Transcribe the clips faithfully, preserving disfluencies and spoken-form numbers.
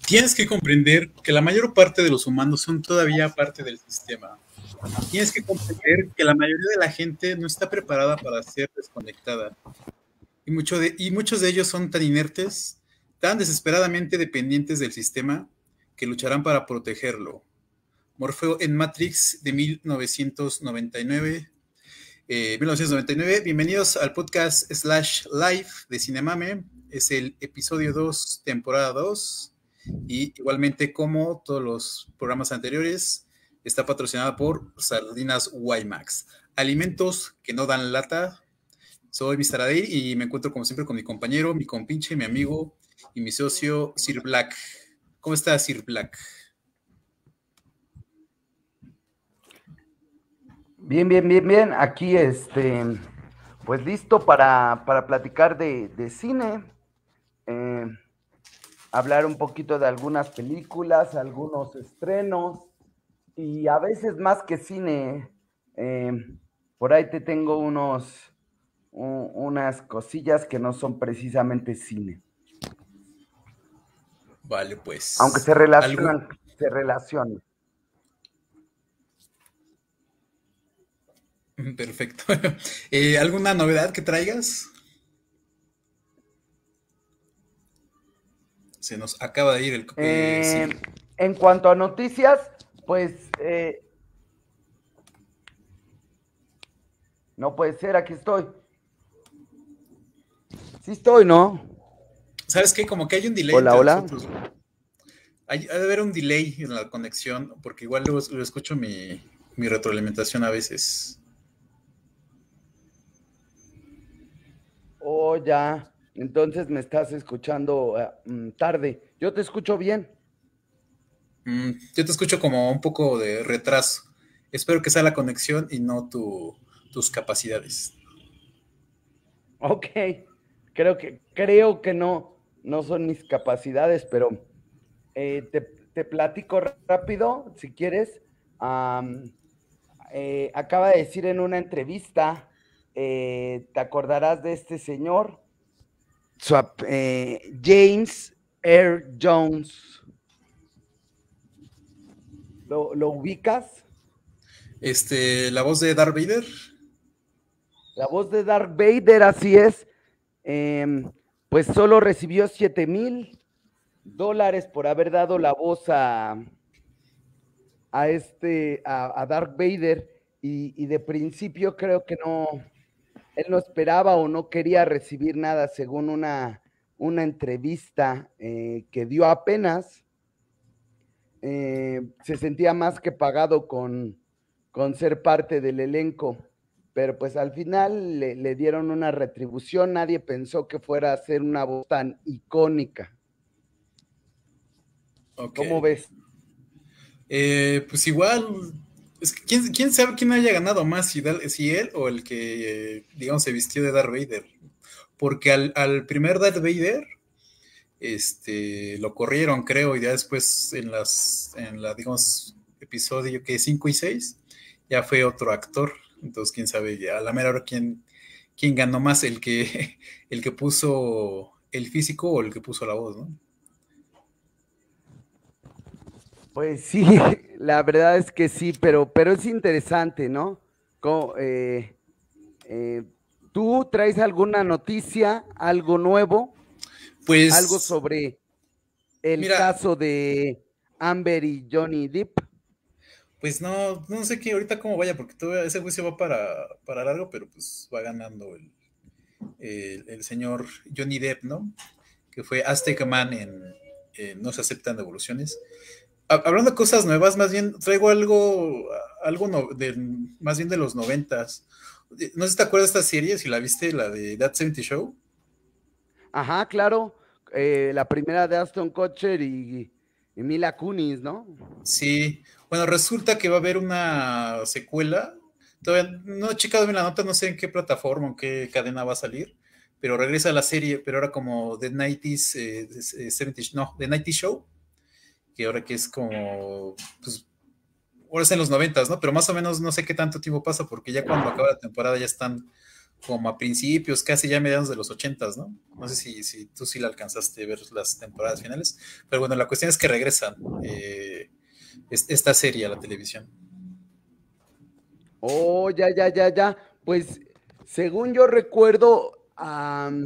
Tienes que comprender que la mayor parte de los humanos son todavía parte del sistema. Tienes que comprender que la mayoría de la gente no está preparada para ser desconectada. Y, mucho de, y muchos de ellos son tan inertes, tan desesperadamente dependientes del sistema, que lucharán para protegerlo. Morfeo en Matrix de mil novecientos noventa y nueve. Eh, mil novecientos noventa y nueve. Bienvenidos al podcast slash live de Cinemame. Es el episodio dos, temporada dos. Y igualmente, como todos los programas anteriores, está patrocinada por Sardinas Guaymax. Alimentos que no dan lata. Soy mister Adair y me encuentro como siempre con mi compañero, mi compinche, mi amigo y mi socio Sir Black. ¿Cómo está Sir Black? Bien, bien, bien, bien. Aquí, este, pues listo para, para platicar de, de cine, eh, hablar un poquito de algunas películas, algunos estrenos, y a veces más que cine, eh, por ahí te tengo unos, un, unas cosillas que no son precisamente cine. Vale, pues. Aunque se relacionan, ¿Algo? se relacionan. Perfecto. eh, ¿Alguna novedad que traigas? Se nos acaba de ir el... Eh, sí. En cuanto a noticias, pues... Eh, no puede ser, aquí estoy. Sí estoy, ¿no? ¿Sabes qué? Como que hay un delay hola, entre hola. nosotros. Hay, hay de haber un delay en la conexión, porque igual lo, lo escucho mi, mi retroalimentación a veces. Oh, ya. Entonces me estás escuchando uh, tarde. Yo te escucho bien. Mm, yo te escucho como un poco de retraso. Espero que sea la conexión y no tu, tus capacidades. Ok. Creo que, creo que no, no son mis capacidades, pero eh, te, te platico rápido, si quieres. Um, eh, acaba de decir en una entrevista, eh, te acordarás de este señor, Swap, eh, James Earl Jones. ¿Lo, ¿Lo ubicas? Este, la voz de Darth Vader. La voz de Darth Vader, así es. Eh, pues solo recibió siete mil dólares por haber dado la voz a, a este, a, a Darth Vader. Y, y de principio creo que no, él no esperaba o no quería recibir nada, según una, una entrevista eh, que dio apenas. Eh, se sentía más que pagado con, con ser parte del elenco, pero pues al final le, le dieron una retribución. Nadie pensó que fuera a ser una voz tan icónica. Okay. ¿Cómo ves? Eh, pues igual, es que ¿quién, quién sabe quién haya ganado más, si, si él o el que, eh, digamos, se vistió de Darth Vader. Porque al, al primer Darth Vader este, lo corrieron, creo, y ya después en las, en la, digamos, episodio que cinco y seis, ya fue otro actor. Entonces, quién sabe, ya a la mera hora quién, quién ganó más, el que, el que puso el físico o el que puso la voz, ¿no? Pues sí, la verdad es que sí, pero, pero es interesante, ¿no? Como, eh, eh, ¿tú traes alguna noticia, algo nuevo? Pues... Algo sobre el mira, caso de Amber y Johnny Depp. Pues no, no sé qué ahorita cómo vaya, porque todavía ese juicio va para, para largo, pero pues va ganando el, el, el señor Johnny Depp, ¿no? Que fue Aztec Man en, en No se aceptan devoluciones. Hablando de cosas nuevas, más bien traigo algo, algo no, de, más bien de los noventas. No sé si te acuerdas de esta serie, si la viste, la de That setenta Show. Ajá, claro. Eh, la primera de Aston Kutcher y, y Mila Kunis, ¿no? Sí. Bueno, resulta que va a haber una secuela. Todavía no he checado bien la nota, no sé en qué plataforma o qué cadena va a salir, pero regresa a la serie, pero ahora como The nineties, eh, setenta, no, The noventa Show, que ahora que es como, pues, ahora es en los noventas, ¿no? Pero más o menos no sé qué tanto tiempo pasa, porque ya cuando acaba la temporada ya están como a principios, casi ya mediados de los ochentas, ¿no? No sé si, si tú sí la alcanzaste a ver las temporadas finales, pero bueno, la cuestión es que regresan eh, esta serie a la televisión. Oh, ya, ya, ya, ya. Pues según yo recuerdo, um,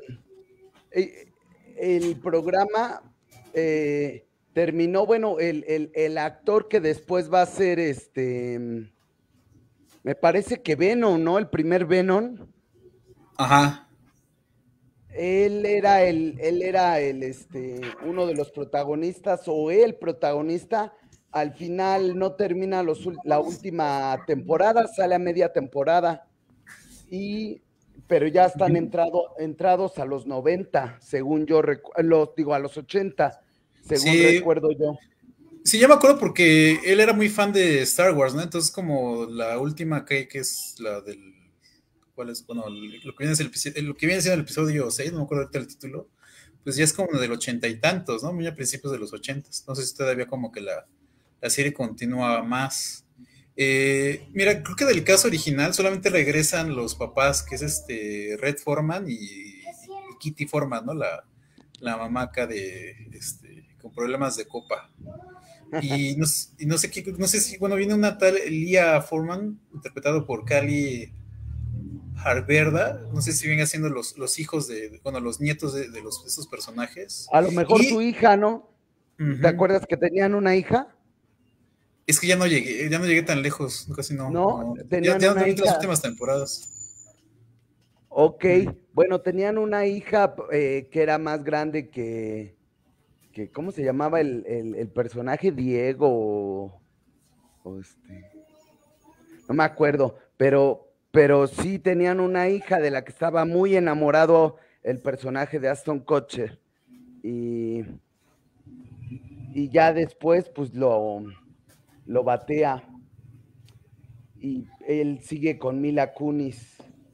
el programa eh, terminó, bueno, el, el, el, actor que después va a ser este, me parece que Venom, ¿no? El primer Venom. Ajá. Él era el, él era el, este, uno de los protagonistas o el protagonista. Al final no termina los, la última temporada, sale a media temporada. Y, pero ya están entrado, entrados a los noventa, según yo, los, digo, a los ochenta, según Sí, recuerdo yo. sí, yo me acuerdo porque él era muy fan de Star Wars, ¿no? Entonces, como la última que, que es la del. ¿Cuál es? Bueno, lo que, viene es el, lo que viene siendo el episodio seis, no me acuerdo ahorita el título, pues ya es como del ochenta y tantos, ¿no? Muy a principios de los ochentas. No sé si todavía como que la, la serie continúa más. Eh, mira, creo que del caso original solamente regresan los papás, que es este Red Foreman y, y Kitty Foreman, ¿no? La, la mamá acá de, este, con problemas de copa. Y no, y no sé qué, no sé si, bueno, viene una tal Leah Foreman, interpretado por Cali Harberda, no sé si vienen haciendo los, los hijos de, bueno, los nietos de, de, los, de esos personajes. A lo mejor y, su hija, ¿no? uh-huh. ¿Te acuerdas que tenían una hija? Es que ya no llegué, ya no llegué tan lejos, casi no. No, no. Ya, tenían ya una no vi las hija. últimas temporadas. Ok, mm. Bueno, tenían una hija eh, que era más grande que, que ¿cómo se llamaba el, el, el personaje? Diego, o, o este, no me acuerdo, pero, pero sí tenían una hija de la que estaba muy enamorado el personaje de Aston Kutcher. Y, y ya después, pues lo, lo batea. Y él sigue con Mila Kunis.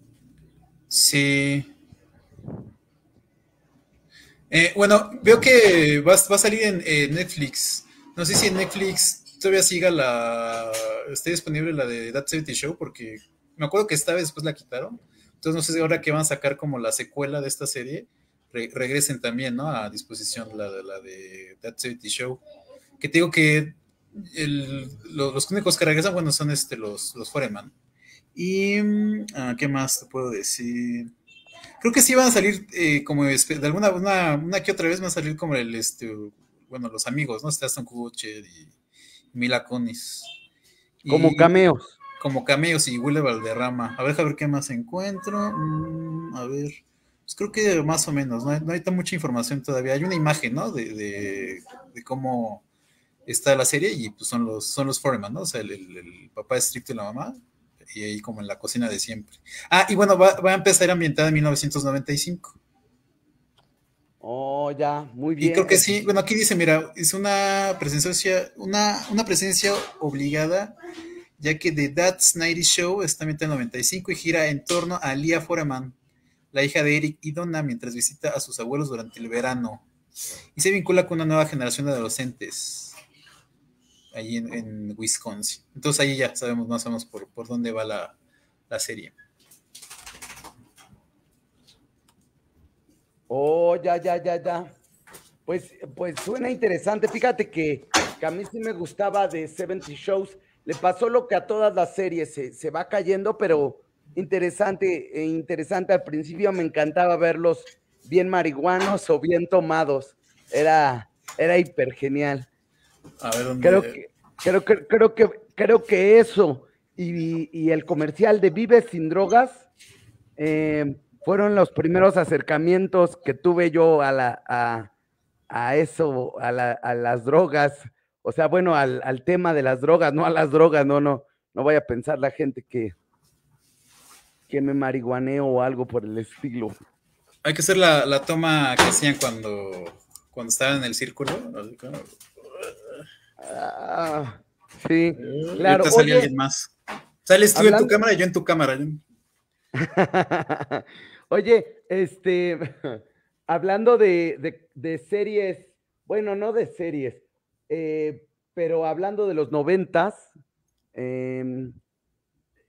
Sí. Eh, bueno, veo que va, va a salir en eh, Netflix. No sé si en Netflix todavía siga la. Esté disponible la de That setenta Show, porque me acuerdo que esta vez después la quitaron. Entonces no sé si ahora que van a sacar como la secuela de esta serie, re regresen también, ¿no? A disposición la, la de That setenta Show. Que te digo que el, los, los únicos que regresan, bueno, son este, los, los Foreman. Y, uh, ¿qué más te puedo decir? Creo que sí van a salir eh, como de alguna una, una que otra vez van a salir como el este bueno los amigos, ¿no? Está Aston Kutcher y Mila Kunis. Como Y cameos. como cameos y Willy Valderrama. A ver, a ver qué más encuentro. Mm, a ver. Pues creo que más o menos, no hay, no hay tan mucha información todavía. Hay una imagen, ¿no? De, de, de cómo está la serie y pues son los, son los Foreman, ¿no? O sea, el, el, el papá estricto y la mamá y ahí como en la cocina de siempre. Ah, y bueno, va, va a empezar ambientada en mil novecientos noventa y cinco. Oh, ya, muy Y bien. creo que sí, bueno, aquí dice, mira, es una presencia, una, una presencia obligada, ya que The That's noventa Show está ambientada en noventa y cinco y gira en torno a Leah Foreman, la hija de Eric y Donna, mientras visita a sus abuelos durante el verano. Y se vincula con una nueva generación de adolescentes ahí en, en Wisconsin. Entonces ahí ya sabemos más o menos por, por dónde va la, la serie. Oh, ya, ya, ya, ya. Pues, pues suena interesante. Fíjate que, que a mí sí me gustaba de setenta Shows. Le pasó lo que a todas las series, se, se va cayendo, pero interesante, eh, interesante. Al principio me encantaba verlos bien marihuanos o bien tomados. Era, era hiper genial. A ver Creo dónde. que, creo que, creo que, creo que eso y, y el comercial de Vive sin drogas eh, fueron los primeros acercamientos que tuve yo a la, a, a eso, a, la, a, las drogas, o sea, bueno, al, al, tema de las drogas, no a las drogas, no, no, no vaya a pensar la gente que, que me marihuaneo o algo por el estilo. Hay que hacer la, la toma que hacían cuando, cuando estaban en el círculo. Ah, sí, Uh, y claro. ahorita sale Oye, alguien más. Sales tú hablando... en tu cámara y yo en tu cámara. Oye, este, hablando de, de, de, series, bueno, no de series, eh, pero hablando de los noventas, eh,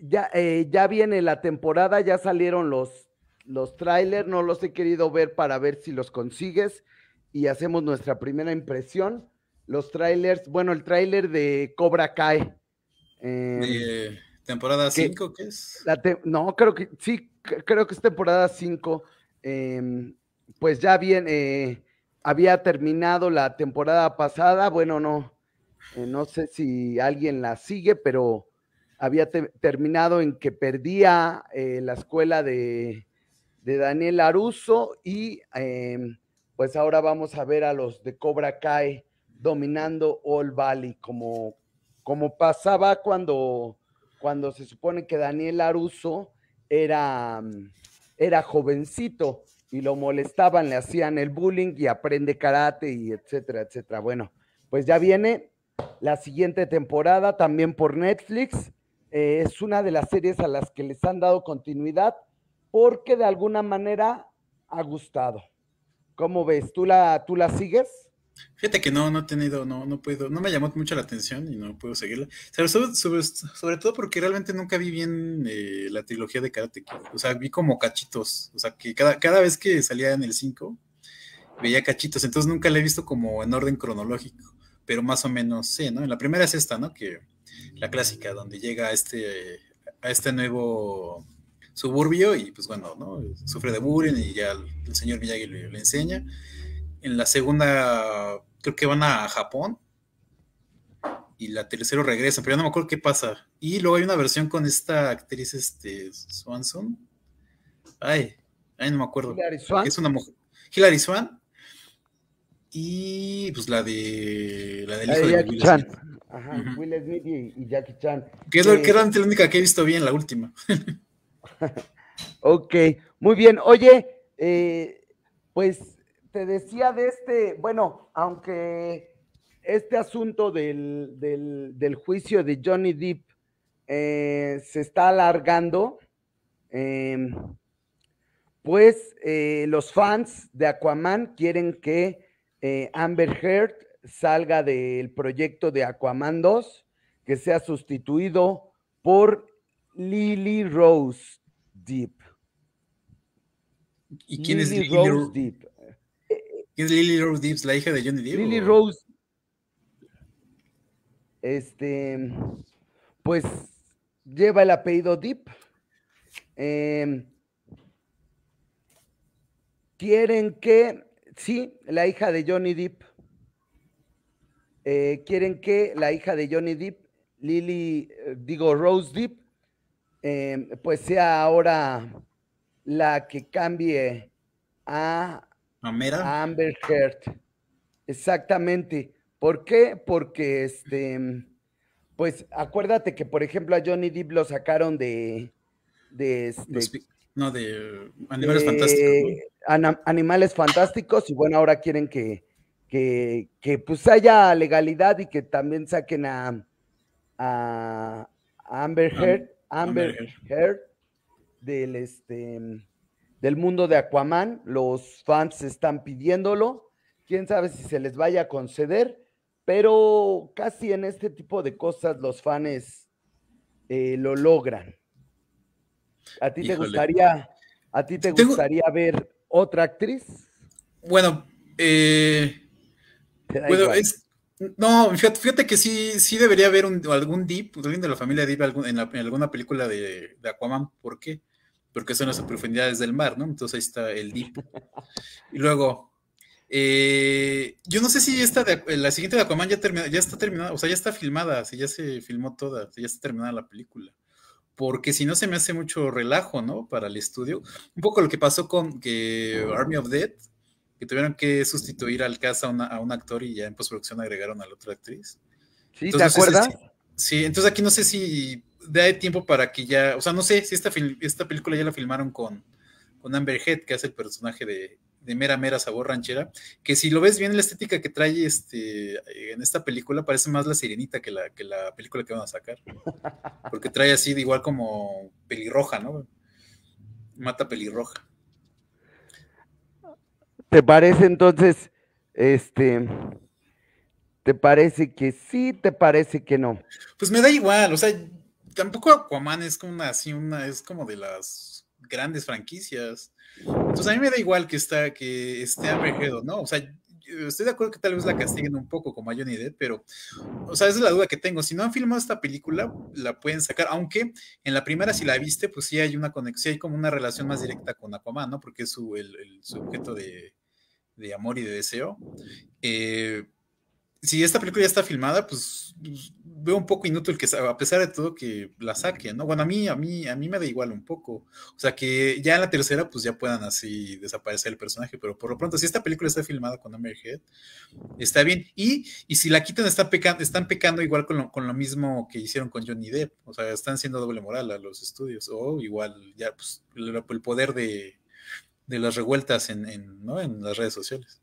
ya, eh, ya viene la temporada, ya salieron los, los trailers, no los he querido ver para ver si los consigues y hacemos nuestra primera impresión. Los trailers, bueno, el trailer de Cobra Kai. Eh, De temporada que cinco, ¿qué es? la te, no, creo que sí, creo que es temporada cinco. Eh, pues ya bien, eh, había terminado la temporada pasada, bueno, no, eh, no sé si alguien la sigue, pero había te terminado en que perdía eh, la escuela de, de Daniel Laruso y eh, pues ahora vamos a ver a los de Cobra Kai dominando All Valley, como, como pasaba cuando, cuando se supone que Daniel Laruso era, era jovencito y lo molestaban, le hacían el bullying y aprende karate y etcétera, etcétera. Bueno, pues ya viene la siguiente temporada también por Netflix. Eh, es una de las series a las que les han dado continuidad porque de alguna manera ha gustado. ¿Cómo ves? ¿Tú la, tú la sigues? Fíjate que no, no he tenido, no, no puedo, no me llamó mucho la atención y no puedo seguirla. Sobre, sobre, sobre, sobre todo porque realmente nunca vi bien eh, la trilogía de Karate Kid. O sea, vi como cachitos. O sea, que cada, cada vez que salía en el cinco veía cachitos. Entonces nunca la he visto como en orden cronológico. Pero más o menos, sí, ¿no? La primera es esta, ¿no? Que la clásica, donde llega a este, a este nuevo suburbio y pues bueno, ¿no? Sufre de bullying y ya el, el señor Miyagi le, le enseña. En la segunda, creo que van a Japón. Y la tercera regresa, pero ya no me acuerdo qué pasa. Y luego hay una versión con esta actriz, este, Swanson. Ay, ay, no me acuerdo. Hilary Que Swank. es una mujer. Hilary Swan. Y pues la de. La del La hijo de de Jackie Will Chan. Smith. Ajá, Uh-huh. Will Smith y, y Jackie Chan. Que es, lo, que es Que, la única que he visto bien, la última. ok, muy bien. Oye, eh, pues te decía de este, bueno, aunque este asunto del, del, del juicio de Johnny Depp eh, se está alargando, eh, pues eh, los fans de Aquaman quieren que eh, Amber Heard salga del proyecto de Aquaman dos, que sea sustituido por Lily Rose Depp. ¿Y quién es Lily Lily, Rose Depp. ¿quién es Lily Rose Depp? ¿La hija de Johnny Depp? Lily O... Rose, este, pues lleva el apellido Depp. Eh, quieren que, sí, la hija de Johnny Depp, eh, quieren que la hija de Johnny Depp, Lily, eh, digo Rose Depp, eh, pues sea ahora la que cambie a, Mamera. a Amber Heard. Exactamente. ¿Por qué? Porque este, pues acuérdate que, por ejemplo, a Johnny Depp lo sacaron de, de Los, este, no, de Animales Fantásticos, ¿no? de Animales Fantásticos y bueno, ahora quieren que, que, que pues haya legalidad y que también saquen a, a, a Amber Heard, Amber Amber Heard. Heard del, este, del mundo de Aquaman. Los fans están pidiéndolo. Quién sabe si se les vaya a conceder, pero casi en este tipo de cosas los fans eh, lo logran. ¿A ti te Híjole. gustaría, a ti te Tengo, gustaría ver otra actriz? bueno, eh, Te da bueno, igual. es, no, fíjate, fíjate que sí, sí debería haber un, algún Deep, alguien de la familia Deep algún, en, la, en, alguna película de, de Aquaman. ¿Por qué? Porque son las profundidades del mar, ¿no? Entonces ahí está el Deep. Y luego, eh, yo no sé si esta de, la siguiente de Aquaman ya, termina, ya está terminada, o sea, ya está filmada, si ya se filmó toda, ya está terminada la película. Porque si no se me hace mucho relajo, ¿no? Para el estudio. Un poco lo que pasó con que Army of Dead, que tuvieron que sustituir al cast a, una, a un actor y ya en postproducción agregaron a la otra actriz. ¿Sí? ¿Te Entonces, no sé acuerdas? si, sí, entonces aquí no sé si da tiempo para que ya, o sea, no sé si esta, esta película ya la filmaron con, con Amber Heard, que hace el personaje de, de Mera Mera Sabor Ranchera, que si lo ves bien la estética que trae este, en esta película parece más la Sirenita que la, que la película que van a sacar, porque trae así de igual como pelirroja, ¿no? Mata pelirroja. ¿Te parece entonces, este, te parece que sí, te parece que no? Pues me da igual, o sea, tampoco Aquaman es como una, así una, es como de las grandes franquicias. Entonces a mí me da igual que está, que esté Amber Heard, ¿no? O sea, estoy de acuerdo que tal vez la castiguen un poco como a Johnny Depp, pero, o sea, esa es la duda que tengo. Si no han filmado esta película, la pueden sacar, aunque en la primera, si la viste, pues sí hay una conexión, hay como una relación más directa con Aquaman, ¿no? Porque es su, el, el, su objeto de, de amor y de deseo. Eh, si esta película ya está filmada, pues, pues veo un poco inútil que, a pesar de todo, que la saquen, ¿no? Bueno, a mí, a mí, a mí me da igual un poco. O sea, que ya en la tercera, pues ya puedan así desaparecer el personaje, pero por lo pronto, si esta película está filmada con Amber Heard, está bien. Y, y si la quitan, están pecando, están pecando igual con lo, con lo mismo que hicieron con Johnny Depp. O sea, están siendo doble moral a los estudios. O igual, ya, pues, el, el poder de, de las revueltas en, en, ¿no? en las redes sociales.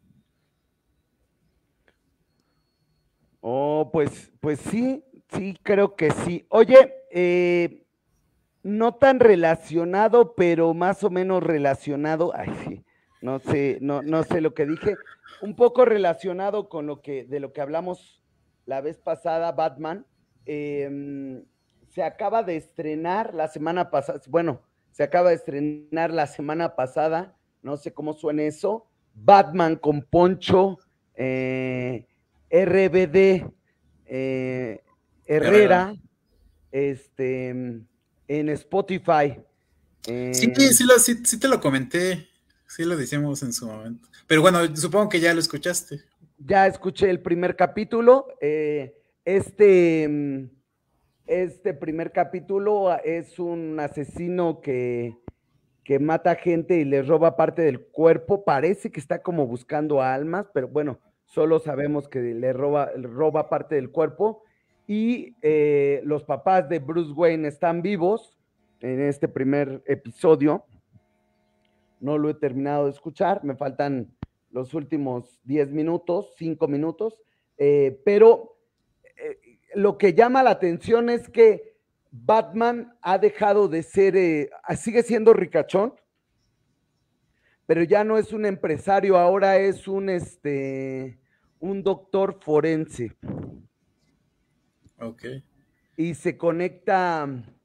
Oh, pues, pues sí, sí, creo que sí. Oye, eh, no tan relacionado, pero más o menos relacionado. Ay, sí, no sé, no, no sé lo que dije. Un poco relacionado con lo que, de lo que hablamos la vez pasada, Batman. Eh, se acaba de estrenar la semana pasada, bueno, se acaba de estrenar la semana pasada, no sé cómo suena eso, Batman con Poncho, eh, R B D eh, Herrera. Herrera, este, en Spotify. Sí, Eh, sí, lo, sí, sí te lo comenté, sí lo decíamos en su momento. Pero bueno, supongo que ya lo escuchaste. ya escuché el primer capítulo. Eh, este, este primer capítulo es un asesino que, que mata gente y le roba parte del cuerpo. Parece que está como buscando almas, pero bueno, solo sabemos que le roba, roba parte del cuerpo. Y eh, los papás de Bruce Wayne están vivos en este primer episodio. No lo he terminado de escuchar, me faltan los últimos diez minutos, cinco minutos, eh, pero eh, lo que llama la atención es que Batman ha dejado de ser, eh, sigue siendo ricachón, pero ya no es un empresario, ahora es un, este, un doctor forense. Ok. Y se conecta,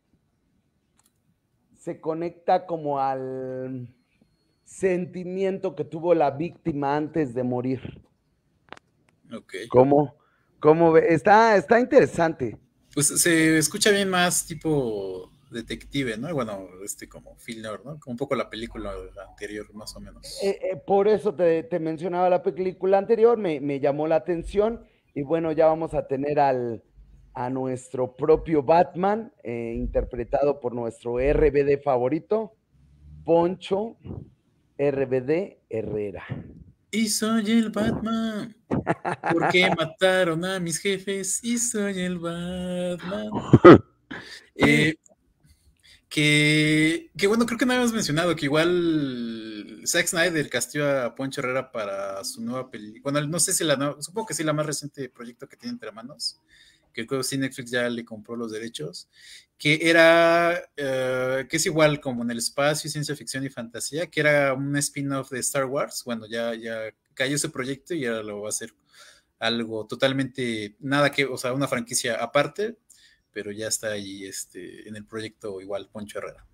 se conecta como al sentimiento que tuvo la víctima antes de morir. Ok. ¿Cómo? ¿Cómo ve? Está, está interesante. Pues se escucha bien más tipo detective, ¿no? Bueno, este como Phil Nord, ¿no? Como un poco la película anterior, más o menos. Eh, eh, por eso te, te, mencionaba la película anterior, me, me, llamó la atención y bueno, ya vamos a tener al, a nuestro propio Batman, eh, interpretado por nuestro R B D favorito, Poncho R B D Herrera. Y soy el Batman. ¿Por qué mataron a mis jefes? Y soy el Batman. Sí. Eh, que, que bueno, creo que no habíamos mencionado que igual Zack Snyder castió a Poncho Herrera para su nueva película. Bueno, no sé si la nueva, supongo que sí, la más reciente proyecto que tiene entre manos, que creo que sí Netflix ya le compró los derechos, que era, uh, que es igual como en el espacio, ciencia ficción y fantasía, que era un spin-off de Star Wars. Bueno, ya, ya cayó ese proyecto y ahora lo va a hacer algo totalmente, nada que, o sea, una franquicia aparte, pero ya está ahí este, en el proyecto igual Poncho Herrera.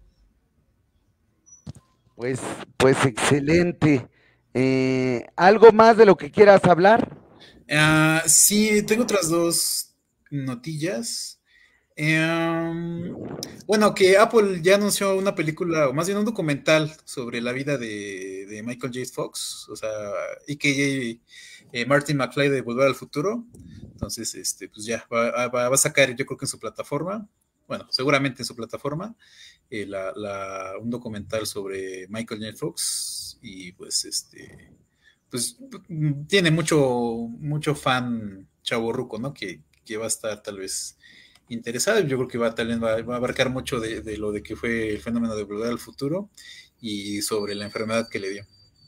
Pues, pues excelente. Eh, ¿Algo más de lo que quieras hablar? Uh, sí, tengo otras dos notillas. Um, bueno, que Apple ya anunció una película, o más bien un documental sobre la vida de, de Michael J. Fox, o sea, y que eh, Martin McFly de Volver al Futuro. Entonces, este, pues ya va, va, va, a sacar, yo creo que en su plataforma, bueno, seguramente en su plataforma, eh, la, la, un documental sobre Michael J. Fox y pues este, pues tiene mucho, mucho fan chavorruco, ¿no? Que, que va a estar tal vez interesado. Yo creo que va, tal, va, va a abarcar mucho de, de, lo de que fue el fenómeno de Volver al Futuro y sobre la enfermedad que le dio.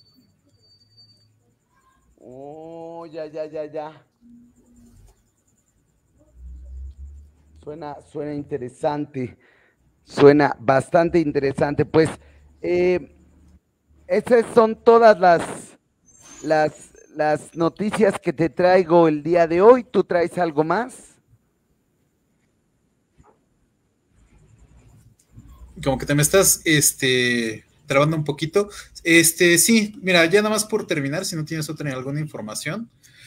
Oh, ya, ya, ya, ya. Suena, suena interesante. Suena bastante interesante. Pues eh, esas son todas las, las, las noticias que te traigo el día de hoy. ¿Tú traes algo más? como que te me estás este, trabando un poquito. Este, sí, mira, ya nada más por terminar, si no tienes otra alguna información.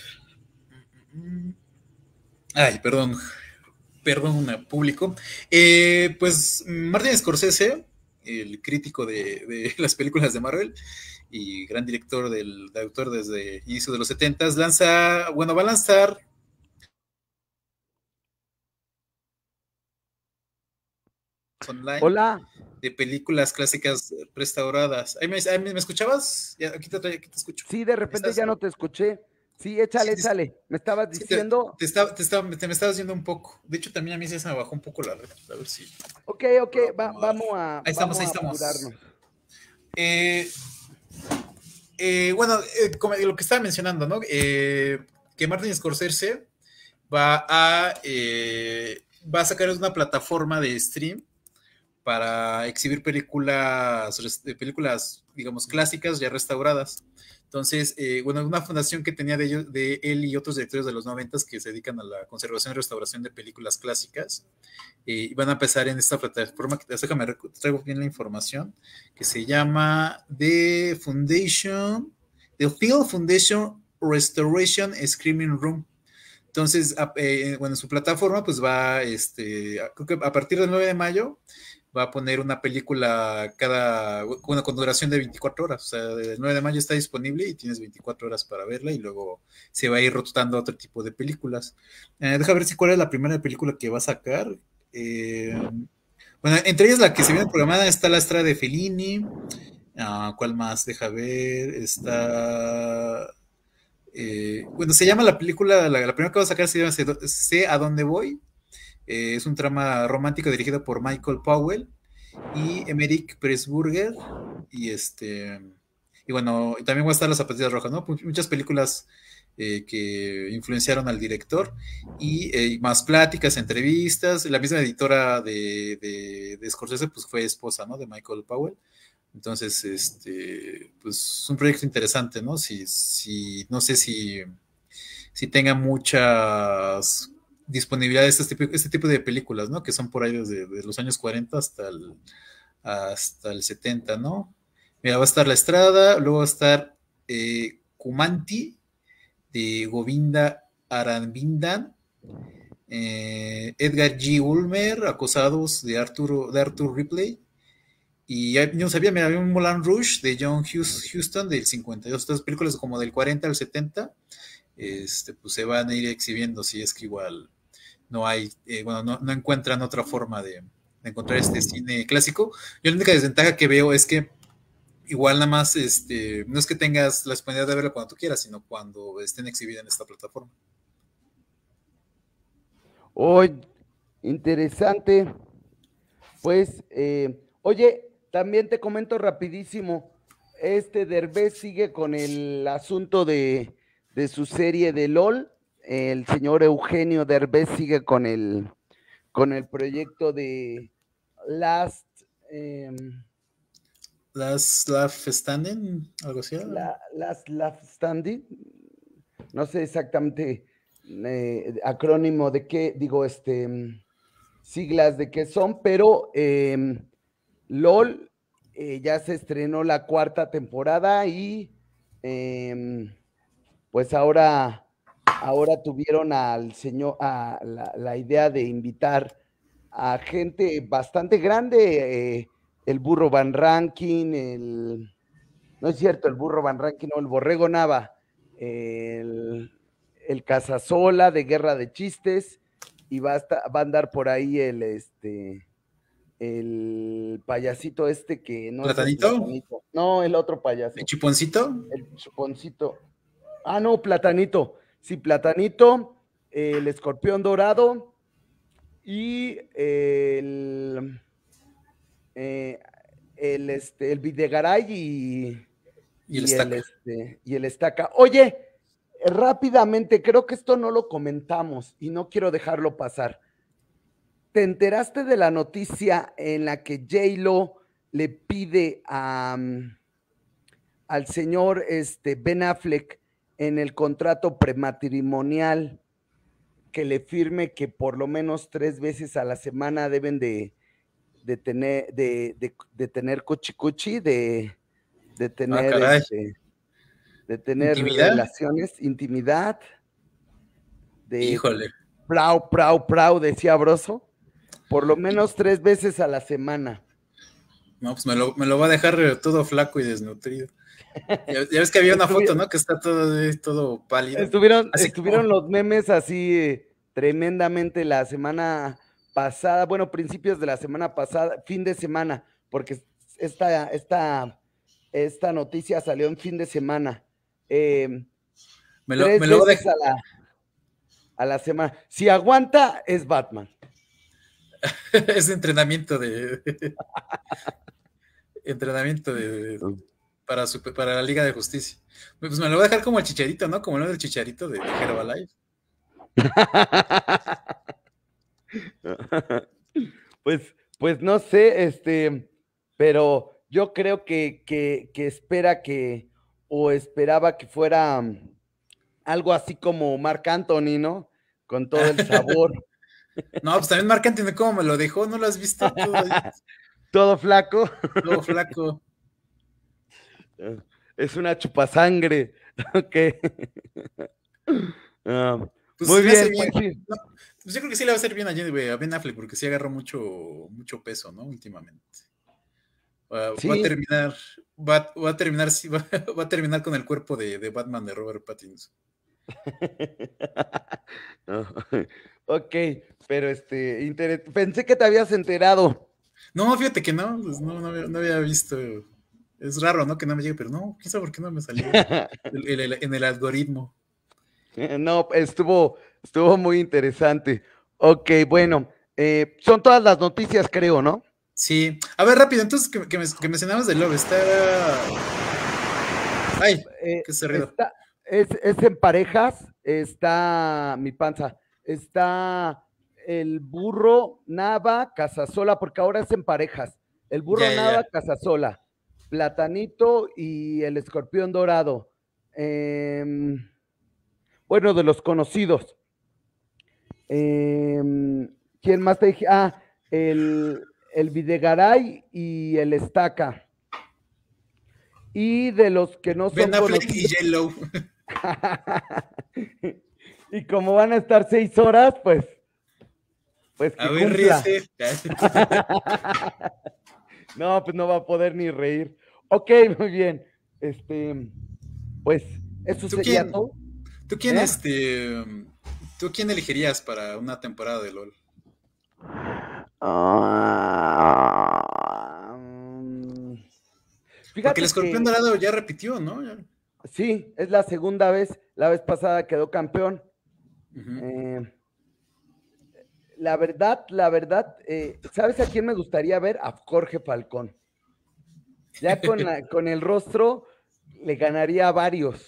Ay, perdón, perdón, público. Eh, pues Martin Scorsese, el crítico de, de, las películas de Marvel y gran director del de autor desde inicio de los setentas, lanza, bueno, va a lanzar online Hola. de películas clásicas restauradas. ¿Ahí me, ahí me escuchabas? Ya, aquí, te, aquí te escucho. Sí, de repente ¿Estás? ya no te escuché. Sí, Sí, échale, échale. Me estabas sí te, diciendo. te, estaba, te, estaba, te, me estabas yendo un poco. De hecho, también a mí se me bajó un poco la red. A ver si Ok, ok, puedo va, acomodar. vamos a, Ahí estamos, vamos ahí a estamos. apurarnos. Eh, eh, bueno, eh, como lo que estaba mencionando, ¿no? Eh, que Martin Scorsese va a, eh, va a sacar una plataforma de stream para exhibir películas, películas, digamos, clásicas ya restauradas. Entonces, eh, bueno, una fundación que tenía de, ellos, de él y otros directores de los noventas que se dedican a la conservación y restauración de películas clásicas, eh, y van a empezar en esta plataforma, que, déjame traigo bien la información, que se llama The Foundation, The Field Foundation Restoration Screaming Room. Entonces, eh, bueno, en su plataforma, pues va, este, creo que a partir del nueve de mayo, va a poner una película cada, bueno, con duración de veinticuatro horas. O sea, el nueve de mayo está disponible y tienes veinticuatro horas para verla y luego se va a ir rotando a otro tipo de películas. Eh, deja ver si cuál es la primera película que va a sacar. Eh, bueno, entre ellas la que se viene programada está La Estrada de Fellini. Uh, ¿Cuál más? Deja ver. Está... Eh, bueno, se llama la película, la, la primera que va a sacar se llama Sé a dónde voy. Eh, es un trama romántico dirigido por Michael Powell y Emerick Pressburger. Y este. Y bueno, también va a estar Las Zapatillas Rojas, ¿no? Muchas películas eh, que influenciaron al director. Y eh, más pláticas, entrevistas. La misma editora de, de, de Scorsese, pues fue esposa, ¿no? De Michael Powell. Entonces, este, pues es un proyecto interesante, ¿no? Si, si, no sé si, si tenga muchas disponibilidades este tipo, este tipo de películas, ¿no? Que son por ahí desde, desde los años cuarenta hasta el, hasta el setenta, ¿no? Mira, va a estar La Estrada, luego va a estar eh, Kumanti, de Govinda Aranvindan, eh, Edgar G. Ulmer, Acosados, de Arthur, de Arthur Ripley, y yo no sabía, mira, había un Moulin Rouge de John Huston del cincuenta y dos. Estas películas como del cuarenta al setenta, este, pues se van a ir exhibiendo si es que igual no hay, eh, bueno, no, no, encuentran otra forma de, de, encontrar este cine clásico. Yo la única desventaja que veo es que igual nada más, este, no es que tengas la disponibilidad de verla cuando tú quieras, sino cuando estén exhibidas en esta plataforma. Hoy, oh, interesante. Pues, eh, oye, también te comento rapidísimo, este Derbez sigue con el asunto de, de su serie de LOL, el señor Eugenio Derbez sigue con el, con el proyecto de Last... Eh, Last Laugh Standing, algo así. La, Last Laugh Standing, no sé exactamente eh, acrónimo de qué, digo, este, siglas de qué son, pero... Eh, LOL eh, ya se estrenó la cuarta temporada y eh, pues ahora, ahora tuvieron al señor, a la, la, idea de invitar a gente bastante grande, eh, el Burro Van Ranking, el, no es cierto, el Burro Van Ranking, no, el Borrego Nava, el, el Casasola de Guerra de Chistes, y va a, estar, va a andar por ahí el, este, el payasito este que no es el ¿Platanito? platanito. No, el otro payaso. ¿El chuponcito? El chuponcito. Ah, no, platanito. Sí, platanito, el escorpión dorado y el, eh, el, este, el Videgaray y, Y el y el, estaca. este, y el estaca. Oye, rápidamente, creo que esto no lo comentamos y no quiero dejarlo pasar. ¿Te enteraste de la noticia en la que J-Lo le pide a, um, al señor este, Ben Affleck en el contrato prematrimonial que le firme que por lo menos tres veces a la semana deben de, de tener, de, de, de tener cuchicuchi, de, de tener, ah, este, de tener ¿intimidad? relaciones, intimidad, de Híjole. prau, prau, prau, decía Broso, por lo menos tres veces a la semana. No, pues me lo, me lo va a dejar todo flaco y desnutrido. Ya, ya ves que había una foto, ¿no? Que está todo, todo pálido. Estuvieron, así estuvieron como... los memes así eh, tremendamente la semana pasada, bueno, principios de la semana pasada, fin de semana, porque esta, esta, esta noticia salió en fin de semana. Eh, Me lo, tres me lo va a veces dejar... a la, a la semana. Si aguanta, es Batman. es entrenamiento de... entrenamiento de... Para, su, para la Liga de Justicia. Pues me lo voy a dejar como el Chicharito, ¿no? Como el del Chicharito de, de Herbalife. pues, pues no sé, este, pero yo creo que, que, que espera que, o esperaba que fuera um, algo así como Marc Anthony, ¿no? Con todo el sabor. No, pues también Marc Anthony, ¿cómo me lo dejó? ¿No lo has visto? Todo, todo flaco. todo flaco. Es una chupasangre. Ok. Uh, Pues muy se me bien, hace bien. pues sí. No, pues yo creo que sí le va a hacer bien a, Jenny, a Ben Affleck, porque sí agarró mucho, mucho peso, ¿no? Últimamente. Va, Sí. va a terminar, va, va a terminar, va, va, a terminar con el cuerpo de, de Batman de Robert Pattinson. No. Ok, pero este, inter... pensé que te habías enterado. No, fíjate que no, pues no, no, había, no había visto. Es raro, ¿no? Que no me llegue, pero no, quién sabe por qué no me salió el, el, el, en el algoritmo. No, estuvo, estuvo muy interesante. Ok, bueno, eh, son todas las noticias, creo, ¿no? Sí. A ver, rápido, entonces, que, que, me, que mencionabas de Love, está... Ay, eh, qué cerrido. Está, es, es en parejas, está mi panza, está el burro Nava Casasola, porque ahora es en parejas. El burro Ya, ya, Nava ya. Casasola, Platanito y el escorpión dorado. Eh, bueno, de los conocidos. Eh, ¿Quién más te dije? Ah, el, el Videgaray y el Estaca. Y de los que no son Ben Affleck conocidos. y J-Lo. Y como van a estar seis horas, pues, pues que A ver, cumpla. ríese. No, pues no va a poder ni reír. Ok, muy bien. Este, pues, eso ¿Tú sería quién? todo. ¿Tú quién, ¿Eh? este, tú quién elegirías para una temporada de LOL? Ah, um, Porque el fíjate escorpión que dorado ya repitió, ¿no? Ya. sí, es la segunda vez. La vez pasada quedó campeón. Uh-huh. Eh, la verdad, la verdad, eh, ¿sabes a quién me gustaría ver? A Jorge Falcón. Ya con, la, con el rostro le ganaría a varios.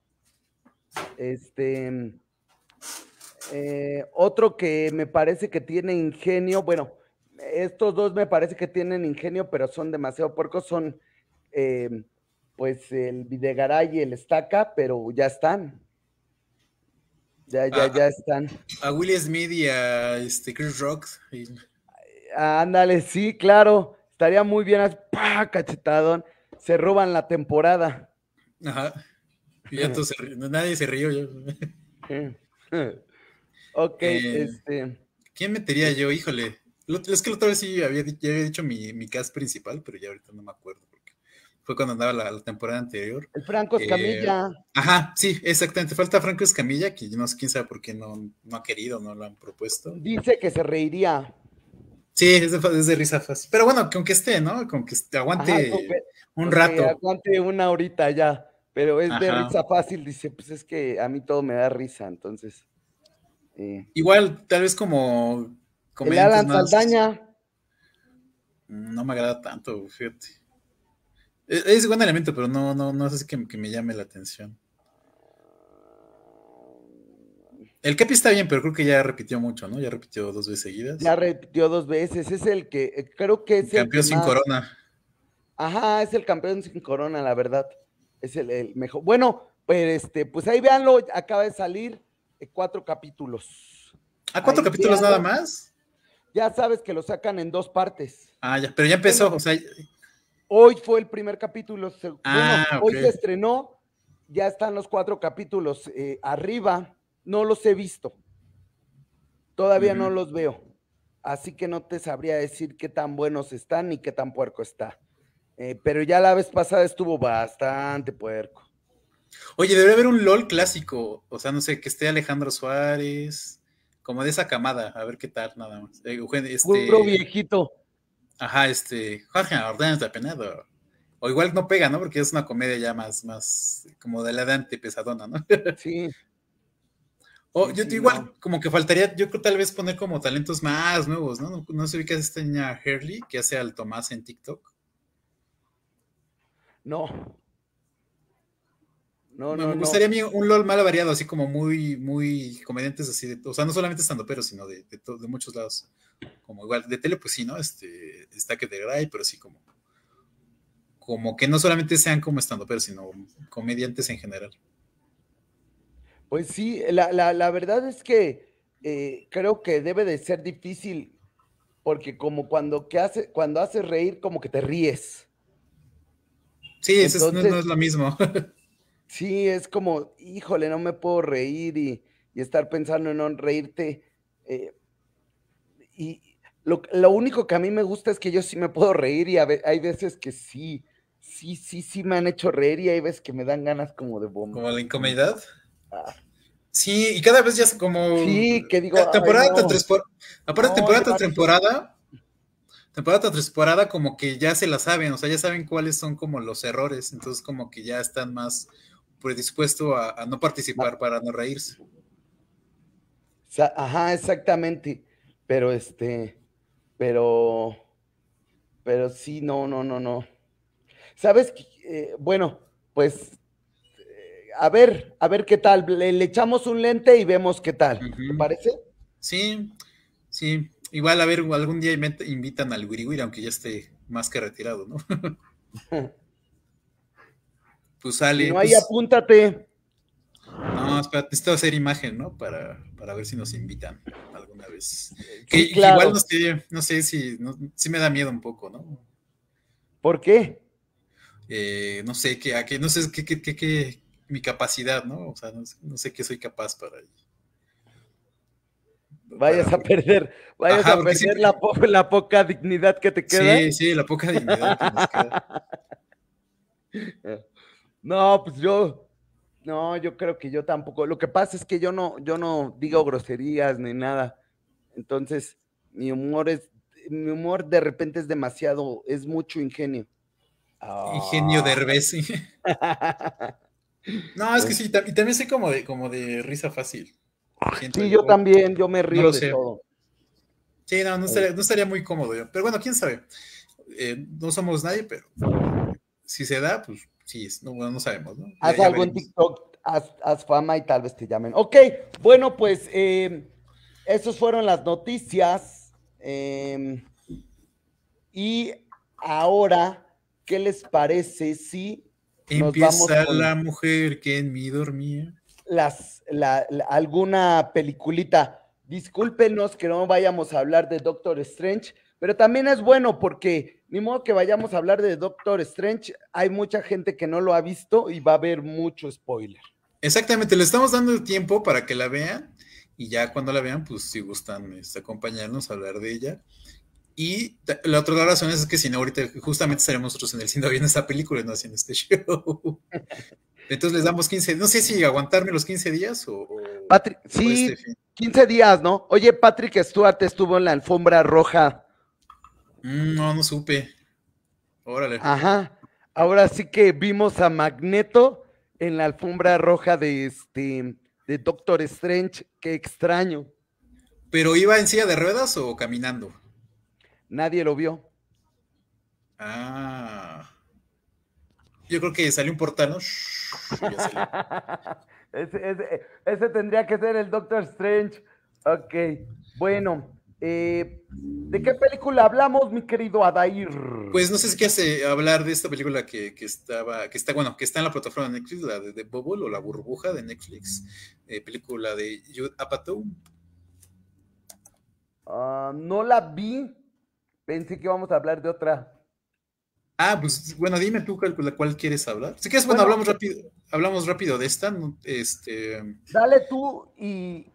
Este, eh, otro que me parece que tiene ingenio, bueno, estos dos me parece que tienen ingenio, pero son demasiado puercos, son eh, pues el Videgaray y el Estaca, pero ya están. Ya, ya, A, ya están. a Will Smith y a este, Chris Rock. Y... Ándale, sí, claro. Estaría muy bien, así, ¡pah! Cachetadón. Se roban la temporada. Ajá. Y ya todos se ríen. Nadie se rió. Yo. Ok, eh, este. ¿Quién metería yo? Híjole. Es que la otra vez sí había, ya había dicho mi, mi cast principal, pero ya ahorita no me acuerdo. Porque fue cuando andaba la, la temporada anterior. El Franco Escamilla. Eh, ajá, sí, exactamente. Falta Franco Escamilla, que no sé quién sabe por qué no, no ha querido, no lo han propuesto. Dice que se reiría. Sí, es de, es de risa fácil. Pero bueno, con que esté, ¿no? Con que esté, aguante Ajá, con que, un con que rato. aguante una horita ya. Pero es de Ajá. risa fácil. Dice, pues es que a mí todo me da risa. Entonces. Eh. Igual, tal vez como El comediantes Alan más. Saldaña. No me agrada tanto, fíjate. Es, es buen elemento, pero no, no, no sé si que, que me llame la atención. El Capi está bien, pero creo que ya repitió mucho, ¿no? Ya repitió dos veces seguidas. Ya repitió dos veces. Es el que, creo que es el Campeón que sin más. corona. Ajá, es el campeón sin corona, la verdad. Es el, el mejor. Bueno, pues este, pues ahí véanlo, acaba de salir eh, cuatro capítulos. ¿A cuatro Ahí capítulos nada véanlo. más? ya sabes que lo sacan en dos partes. Ah, ya, pero ya empezó, bueno, o sea. Hoy fue el primer capítulo. Ah, bueno, okay. Hoy se estrenó, ya están los cuatro capítulos eh, arriba. No los he visto. Todavía uh-huh. no los veo. Así que no te sabría decir qué tan buenos están ni qué tan puerco está. Eh, pero ya la vez pasada estuvo bastante puerco. Oye, debería haber un LOL clásico. O sea, no sé, que esté Alejandro Suárez, como de esa camada. A ver qué tal, nada más. Eh, este... Puro viejito. Ajá, este, Jorge Ordenes de Penedo. O igual no pega, ¿no? Porque es una comedia ya más, más como de la edad pesadona, ¿no? Sí. O sí, yo sí, igual, no. Como que faltaría, yo creo tal vez poner como talentos más nuevos, ¿no? No, no se ubica esta niña Hurley que hace al Tomás en TikTok. No. No, me, no, me gustaría no. a mí un LOL mal variado, así como muy, muy comediantes así, de, o sea, no solamente estando pero, sino de, de, de muchos lados. Como igual, de tele, pues sí, ¿no? Este, está que te Gray, pero sí como, como que no solamente sean como estando pero, sino comediantes en general. Pues sí, la, la, la verdad es que eh, creo que debe de ser difícil, porque como cuando, que hace, cuando haces reír, como que te ríes. Sí, Entonces, eso es, no, no es lo mismo. Sí, es como, híjole, no me puedo reír y, y estar pensando en no reírte. Eh, y lo, lo único que a mí me gusta es que yo sí me puedo reír y a ve, hay veces que sí, sí, sí, sí me han hecho reír y hay veces que me dan ganas como de vomitar. ¿Como la incomodidad? Ah. Sí, y cada vez ya es como... Sí, que digo... Temporada ay, no. tras temporada. Aparte, no, temporada tras temporada, temporada tras temporada como que ya se la saben, o sea, ya saben cuáles son como los errores, entonces como que ya están más predispuestos a, a no participar ah. para no reírse. Ajá, exactamente. Pero este, pero, pero sí, no, no, no, no. ¿Sabes? Eh, bueno, pues, eh, a ver, a ver qué tal. Le, le, echamos un lente y vemos qué tal. Uh-huh. ¿Te parece? Sí, sí. Igual, a ver, algún día invitan al Wiri, aunque ya esté más que retirado, ¿no? Pues sale. Si no hay, pues, apúntate. No, espera, necesito hacer imagen, ¿no? Para, para ver si nos invitan alguna vez. Sí, que, claro. que igual no sé, no sé si, no, sí me da miedo un poco, ¿no? ¿Por qué? Eh, no sé, que, a que, no sé qué, qué, qué, qué, mi capacidad, ¿no? O sea, no, no sé qué soy capaz para. Vayas para, a perder, vayas Ajá, a perder siempre... la, po la poca dignidad que te queda. Sí, sí, la poca dignidad que nos queda. No, pues yo, no, yo creo que yo tampoco. Lo que pasa es que yo no, yo no digo groserías ni nada. Entonces, mi humor es, mi humor de repente es demasiado, es mucho ingenio. Ingenio de Derbez. Sí. No, es que sí, y también soy como de, como de risa fácil. Siento sí, yo, yo también, yo me río no de sé. todo. Sí, no, no estaría, no estaría muy cómodo yo. Pero bueno, quién sabe. Eh, no somos nadie, pero si se da, pues sí, no, bueno, no sabemos, ¿no? Haz ya, algo ya en TikTok, haz, haz fama y tal vez te llamen. Ok, bueno, pues eh, esas fueron las noticias. Eh, y ahora, ¿qué les parece si empieza nos vamos con la mujer que en mí dormía? Las, la, la, alguna peliculita. Discúlpenos que no vayamos a hablar de Doctor Strange, pero también es bueno porque ni modo que vayamos a hablar de Doctor Strange, hay mucha gente que no lo ha visto y va a haber mucho spoiler. Exactamente, le estamos dando tiempo para que la vean y ya cuando la vean, pues si gustan este, acompañarnos a hablar de ella. Y la otra razón es que si no, ahorita justamente estaremos nosotros en el cine viendo esta película y no haciendo este show. Entonces les damos quince, no sé si aguantarme los quince días o... o Patrick, sí, este quince días, ¿no? Oye, Patrick Stewart estuvo en la alfombra roja. Mm, no, no supe. Órale. Ajá. Ahora sí que vimos a Magneto en la alfombra roja de este de Doctor Strange. Qué extraño. ¿Pero iba en silla de ruedas o caminando? Nadie lo vio. Ah. Yo creo que salió un portal, ¿no? ese, ese, ese tendría que ser el Doctor Strange. Ok, bueno. Eh, ¿De qué película hablamos, mi querido Adair? Pues no sé si quieres eh, hablar de esta película que, que estaba, que está, bueno, que está en la plataforma de Netflix, la de, de Bubble o La Burbuja de Netflix, eh, película de Judd Apatow. Ah, no la vi. Pensé que íbamos a hablar de otra. Ah, pues bueno, dime tú cuál, la cual quieres hablar. Si quieres, bueno, Bueno, hablamos rápido, hablamos rápido de esta, ¿no? Este, dale tú y,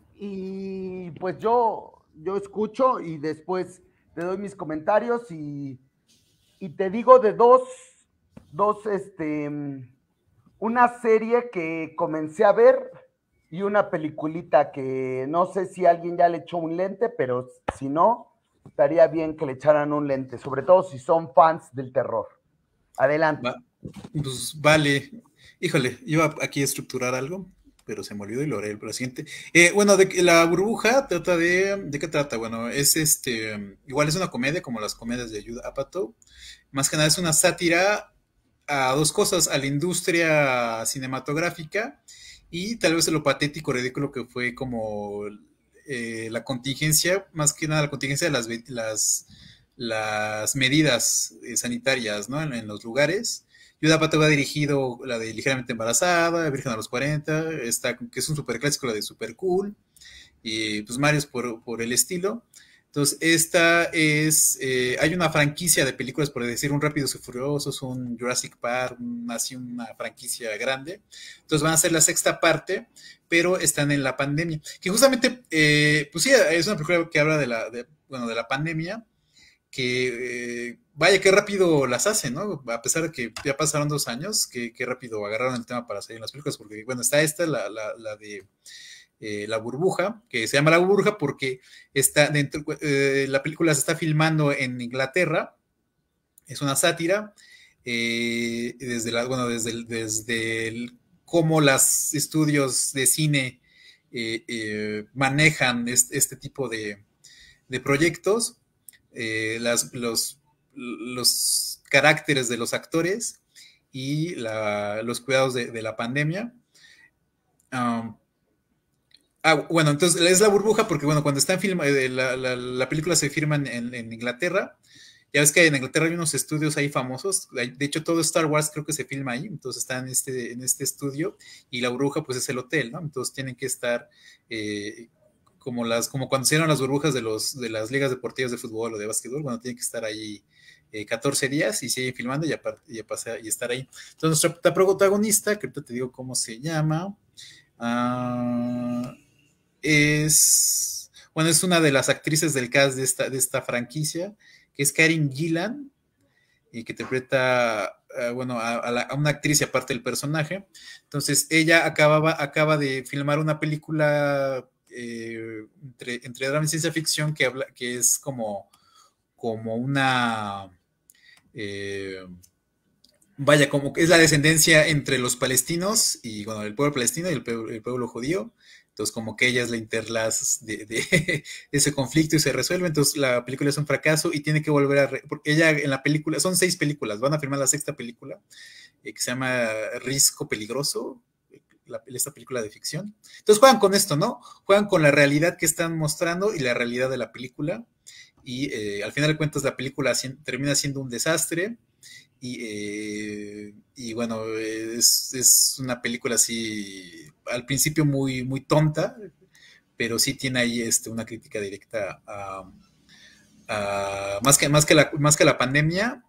y pues yo, yo escucho y después te doy mis comentarios y, y te digo de dos, dos, este, una serie que comencé a ver y una peliculita que no sé si alguien ya le echó un lente, pero si no, estaría bien que le echaran un lente, sobre todo si son fans del terror. Adelante. va, pues vale. Híjole, iba aquí a estructurar algo, pero se me olvidó y lo haré para la siguiente. Eh, bueno, de que la burbuja trata de, ¿de qué trata? Bueno, es este, igual es una comedia como las comedias de Judd Apatow. Más que nada es una sátira a dos cosas, a la industria cinematográfica y tal vez a lo patético, ridículo que fue como eh, la contingencia, más que nada la contingencia de las, las, las medidas eh, sanitarias, ¿no? En, en, los lugares. Yuda Pato ha dirigido la de Ligeramente Embarazada, Virgen a los cuarenta, esta, que es un super clásico, la de Super Cool, y pues varios por, por el estilo. Entonces, esta es, eh, hay una franquicia de películas, por decir, un Rápidos y Furiosos, un Jurassic Park, así una franquicia grande. Entonces van a ser la sexta parte, pero están en la pandemia. Que justamente, eh, pues sí, es una película que habla de la, de, bueno, de la pandemia, que eh, vaya, qué rápido las hacen, ¿no? A pesar de que ya pasaron dos años, qué, qué rápido agarraron el tema para salir en las películas, porque, bueno, está esta, la, la, la de eh, La Burbuja, que se llama La Burbuja porque está dentro, eh, la película se está filmando en Inglaterra, es una sátira, eh, desde la, bueno, desde el, desde el, cómo los estudios de cine eh, eh, manejan este, este, tipo de, de proyectos, eh, las, los, los caracteres de los actores y la, los cuidados de, de la pandemia. Um, Ah, bueno, entonces es la burbuja porque, bueno, cuando está en film, eh, la, la, la, película se firma en, en, Inglaterra. Ya ves que en Inglaterra hay unos estudios ahí famosos. De hecho, todo Star Wars creo que se filma ahí. Entonces está en este, en este estudio y la burbuja, pues es el hotel, ¿no? Entonces tienen que estar eh, como, las, como cuando hicieron las burbujas de, los, de las ligas deportivas de fútbol o de básquetbol. Bueno, tienen que estar ahí eh, catorce días y siguen filmando y, aparte, y, pasar, y estar ahí. Entonces, nuestra protagonista, que ahorita te digo cómo se llama. Ah. Uh, es, bueno, es una de las actrices del cast de esta, de esta franquicia, que es Karen Gillan, y que interpreta, uh, bueno, a, a, la, a, una actriz y aparte del personaje. Entonces, ella acababa, acaba de filmar una película eh, entre, entre drama y ciencia ficción que, habla, que es como, como una... Eh, vaya, como que es la descendencia entre los palestinos y, bueno, el pueblo palestino y el pueblo, el pueblo judío. Entonces, como que ella es la interlaz de, de, ese conflicto y se resuelve. Entonces, la película es un fracaso y tiene que volver a... Re, porque ella en la película, son seis películas, van a filmar la sexta película, eh, que se llama Risco Peligroso, la, esta película de ficción. Entonces, juegan con esto, ¿no? Juegan con la realidad que están mostrando y la realidad de la película. Y eh, al final de cuentas, la película termina siendo un desastre. Y, eh, y bueno, es, es, una película así, al principio muy, muy tonta, pero sí tiene ahí este, una crítica directa a, a más, que, más, que la, más que la pandemia,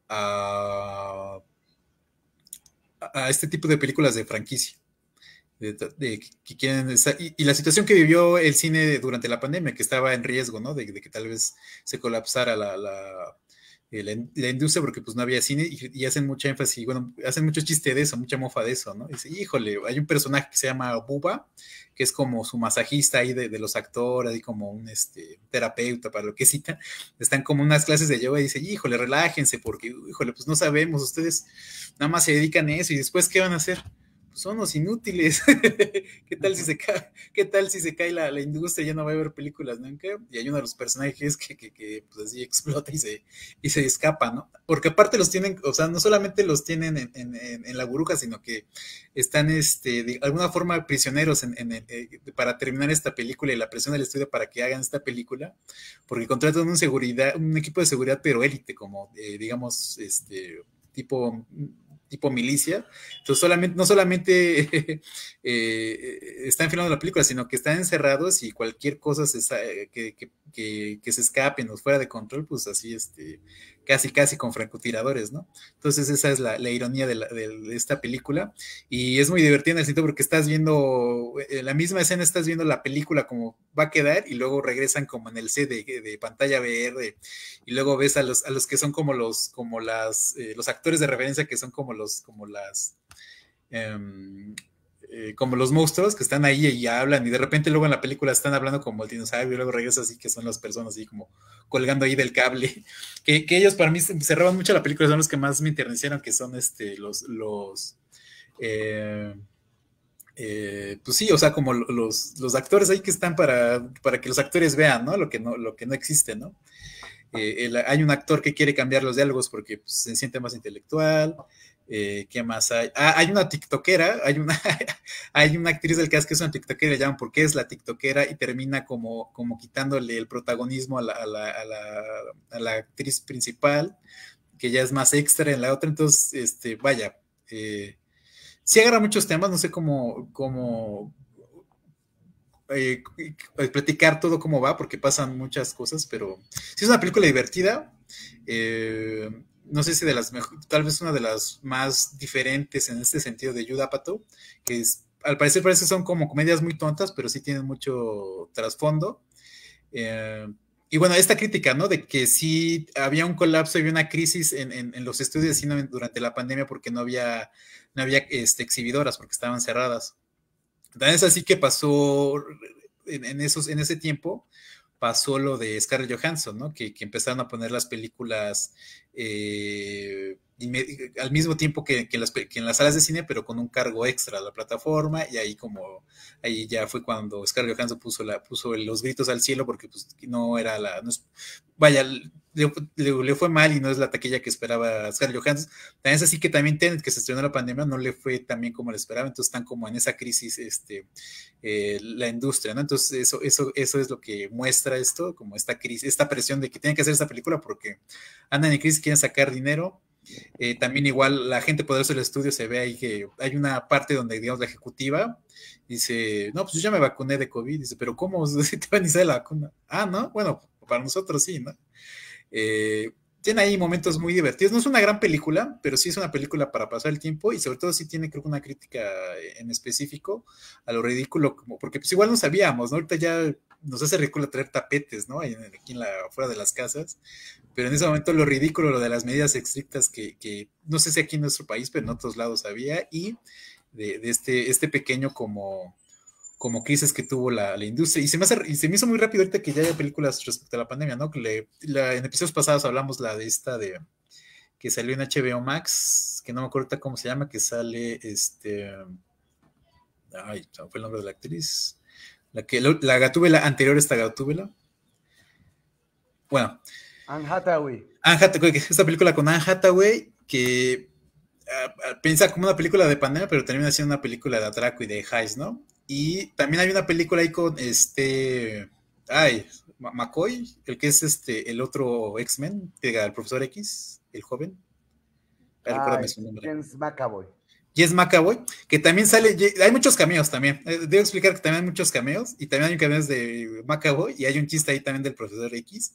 a, a este tipo de películas de franquicia. De, de, que quieren estar, y, y, la situación que vivió el cine durante la pandemia, que estaba en riesgo, ¿no? De, de que tal vez se colapsara la, la La, la, industria porque pues no había cine y, y, hacen mucha énfasis, bueno, hacen mucho chiste de eso, mucha mofa de eso, ¿no? Y dice, híjole, hay un personaje que se llama Buba, que es como su masajista ahí de, de los actores, ahí como un este, terapeuta para lo que cita, están como unas clases de yoga y dice, híjole, relájense porque, híjole, pues no sabemos, ustedes nada más se dedican a eso y después, ¿qué van a hacer? Son los inútiles. ¿Qué tal si se cae, qué tal si se cae la, la industria? Ya no va a haber películas nunca. Y hay uno de los personajes que, que, que pues así explota y se, y se escapa, ¿no? Porque aparte los tienen, o sea, no solamente los tienen en, en, en la burbuja, sino que están este, de alguna forma prisioneros en, en, en, para terminar esta película y la presión del estudio para que hagan esta película, porque contratan un, seguridad, un equipo de seguridad, pero élite, como eh, digamos, este tipo tipo milicia. Entonces, solamente, no solamente eh, están filmando la película, sino que están encerrados y cualquier cosa se, que, que, que, que se escapen o fuera de control, pues así, este, casi, casi con francotiradores, ¿no? Entonces, esa es la, la ironía de, la, de, esta película. Y es muy divertida en el sentido porque estás viendo, en la misma escena estás viendo la película como va a quedar y luego regresan como en el set de, de pantalla verde y luego ves a los, a los que son como los, como las, eh, los actores de referencia que son como los, como las, um, eh, como los monstruos que están ahí y hablan y de repente luego en la película están hablando como el dinosaurio y luego regresa así que son las personas así como colgando ahí del cable, que, que ellos para mí se, se roban mucho la película, son los que más me enternecieron, que son este, los, los, eh, Eh, pues sí, o sea, como los, los actores ahí que están para, para que los actores vean, ¿no? Lo que no, lo que no existe, ¿no? Eh, el, hay un actor que quiere cambiar los diálogos porque pues, se siente más intelectual. Eh, ¿Qué más hay? Ah, hay una tiktokera, hay una, hay una actriz del cast que es una tiktokera, le llaman porque es la tiktokera y termina como, como quitándole el protagonismo a la, a, la, a, la, a la actriz principal, que ya es más extra en la otra, entonces, este, vaya, eh, sí agarra muchos temas, no sé cómo, cómo eh, platicar todo cómo va, porque pasan muchas cosas, pero sí es una película divertida. Eh, no sé si de las mejor, tal vez una de las más diferentes en este sentido de Judd Apatow, que es, al parecer parece que son como comedias muy tontas, pero sí tienen mucho trasfondo. Eh, y bueno, esta crítica, ¿no? De que sí había un colapso y una crisis en, en, en los estudios de cine durante la pandemia porque no había, no había este, exhibidoras, porque estaban cerradas. También es así que pasó en, en, esos, en ese tiempo, pasó lo de Scarlett Johansson, ¿no? Que, que empezaron a poner las películas eh, al mismo tiempo que, que, las, que, en las salas de cine, pero con un cargo extra a la plataforma, y ahí como, ahí ya fue cuando Scarlett Johansson puso, la, puso los gritos al cielo, porque pues no era la, no es, vaya, le, le, le, fue mal y no es la taquilla que esperaba Scarlett Johansson. También es así que también Tenet, que se estrenó la pandemia, no le fue tan bien como le esperaba, entonces están como en esa crisis este, eh, la industria, ¿no? Entonces eso, eso, eso es lo que muestra esto, como esta crisis, esta presión de que tienen que hacer esta película porque andan en crisis, quieren sacar dinero. Eh, también igual la gente poderosa del estudio se ve ahí que hay una parte donde, digamos, la ejecutiva dice, no, pues yo ya me vacuné de COVID, dice, pero ¿cómo te van a iniciar la vacuna? Ah, ¿no? Bueno, para nosotros sí, ¿no? Eh, tiene ahí momentos muy divertidos, no es una gran película, pero sí es una película para pasar el tiempo y sobre todo sí tiene creo que una crítica en específico a lo ridículo, como, porque pues igual no sabíamos, ¿no? Ahorita ya nos hace ridículo traer tapetes, ¿no? Aquí en la, fuera de las casas, pero en ese momento lo ridículo, lo de las medidas estrictas que, que no sé si aquí en nuestro país, pero en otros lados había, y de, de este, este pequeño como, como crisis que tuvo la, la industria, y se, me hace, y se me hizo muy rápido ahorita que ya haya películas respecto a la pandemia, ¿no? Que le, la, en episodios pasados hablamos la de esta de, que salió en H B O Max, que no me acuerdo cómo se llama, que sale, este, ay, fue el nombre de la actriz, la que, la Gatúbela, anterior a esta Gatúbela, bueno, Anne Hathaway. Anne Hathaway, esta película con Anne Hathaway, que uh, piensa como una película de pandemia, pero termina siendo una película de atraco y de heist, ¿no? Y también hay una película ahí con este, ay, McCoy, el que es este, el otro X-Men, el profesor X, el joven. Ay, recuérdame su nombre. James McAvoy. James McAvoy, que también sale, hay muchos cameos también, debo explicar que también hay muchos cameos, y también hay un cameo de McAvoy, y hay un chiste ahí también del profesor X.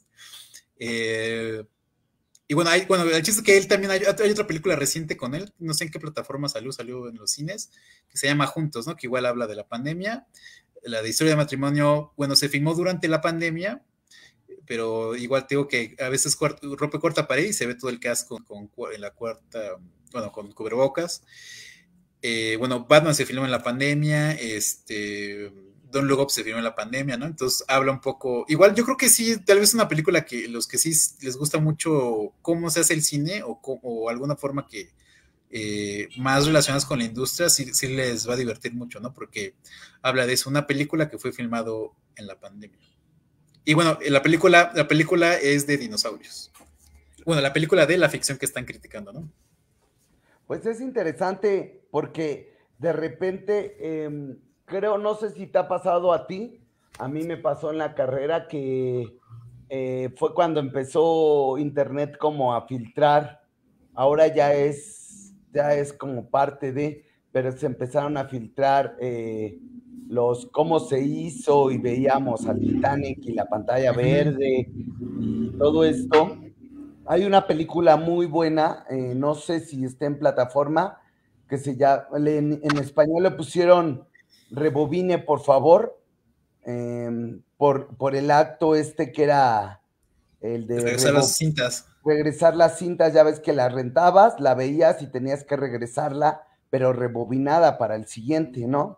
Eh, y bueno, hay, bueno, el chiste es que él también, hay, hay otra película reciente con él, no sé en qué plataforma salió, salió en los cines, que se llama Juntos, ¿no? Que igual habla de la pandemia, la de historia de matrimonio, bueno, se filmó durante la pandemia, pero igual tengo que a veces cuarta, rompe cuarta pared y se ve todo el cast con, con, en la cuarta, bueno, con cubrebocas. Eh, bueno, Batman se filmó en la pandemia, este, Don't Look Up se filmó en la pandemia, ¿no? Entonces habla un poco, igual yo creo que sí, tal vez una película que los que sí les gusta mucho cómo se hace el cine o, o alguna forma que eh, más relacionadas con la industria, sí, sí les va a divertir mucho, ¿no? Porque habla de eso, una película que fue filmado en la pandemia. Y bueno, la película, la película es de dinosaurios. Bueno, la película de la ficción que están criticando, ¿no? Pues es interesante porque de repente, eh, creo, no sé si te ha pasado a ti, a mí me pasó en la carrera que eh, fue cuando empezó internet como a filtrar, ahora ya es ya es como parte de, pero se empezaron a filtrar eh, los cómo se hizo y veíamos al Titanic y la pantalla Ujú. verde y todo esto. Hay una película muy buena, eh, no sé si está en plataforma, que se llama, en, en español le pusieron Rebobine, por favor, eh, por, por el acto este que era el de Regresar las rebo- cintas. regresar las cintas, ya ves que la rentabas, la veías y tenías que regresarla, pero rebobinada para el siguiente, ¿no?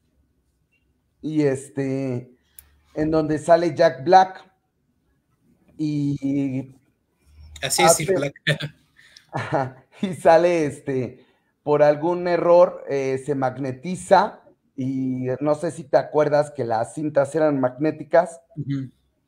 Y este, en donde sale Jack Black y Así es, Sir hace, Black. ajá, y sale este, por algún error eh, se magnetiza y no sé si te acuerdas que las cintas eran magnéticas Ujú.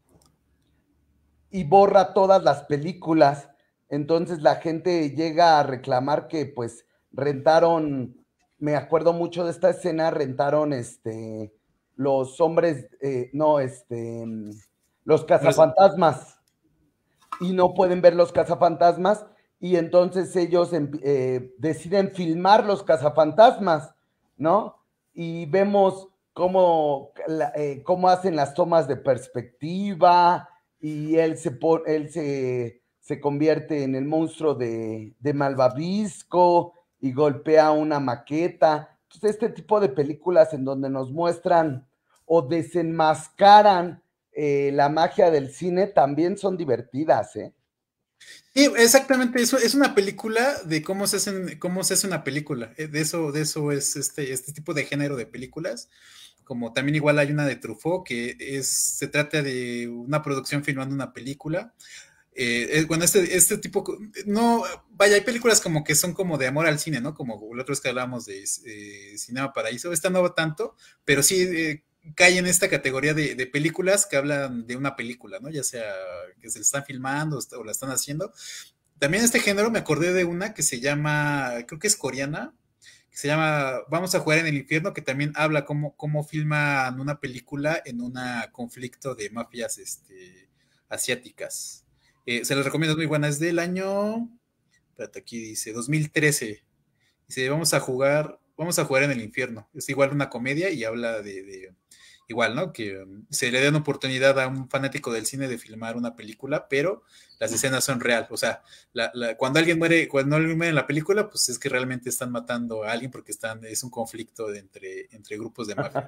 y borra todas las películas. Entonces la gente llega a reclamar que pues rentaron, me acuerdo mucho de esta escena, rentaron este, los hombres, eh, no, este, los cazafantasmas y no pueden ver los cazafantasmas y entonces ellos eh, deciden filmar los cazafantasmas, ¿no? Y vemos cómo, eh, cómo hacen las tomas de perspectiva y él se, él se, se convierte en el monstruo de, de Malvavisco y golpea una maqueta. Entonces, este tipo de películas en donde nos muestran o desenmascaran eh, la magia del cine también son divertidas, ¿eh? Sí, exactamente, eso es una película de cómo se hacen, cómo se hace una película. Eh, De eso, de eso es este, este tipo de género de películas. Como también igual hay una de Truffaut que es, se trata de una producción filmando una película. Eh, eh, bueno, este, este tipo, no, vaya, hay películas como que son como de amor al cine, ¿no? Como la otra vez que hablábamos de eh, Cinema Paraíso, esta no va tanto, pero sí eh, cae en esta categoría de, de, películas que hablan de una película, ¿no? Ya sea que se la están filmando o la están haciendo. También este género me acordé de una que se llama, creo que es coreana, que se llama Vamos a jugar en el infierno, que también habla cómo, cómo filman una película en un conflicto de mafias este, asiáticas. Eh, se los recomiendo, es muy buena, es del año, espérate, aquí dice, dos mil trece. Dice, vamos a jugar, vamos a jugar en el infierno. Es igual una comedia y habla de, de igual, ¿no? Que um, se le da una oportunidad a un fanático del cine de filmar una película, pero las escenas son real. O sea, la, la, cuando alguien muere, cuando alguien muere en la película, pues es que realmente están matando a alguien porque están, es un conflicto de entre, entre grupos de mafia.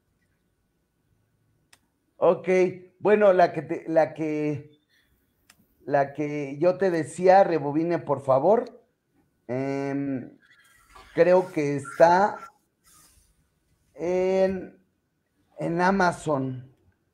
Ok, bueno, la que te, la que la que yo te decía, rebobine por favor. Eh, creo que está en, en Amazon.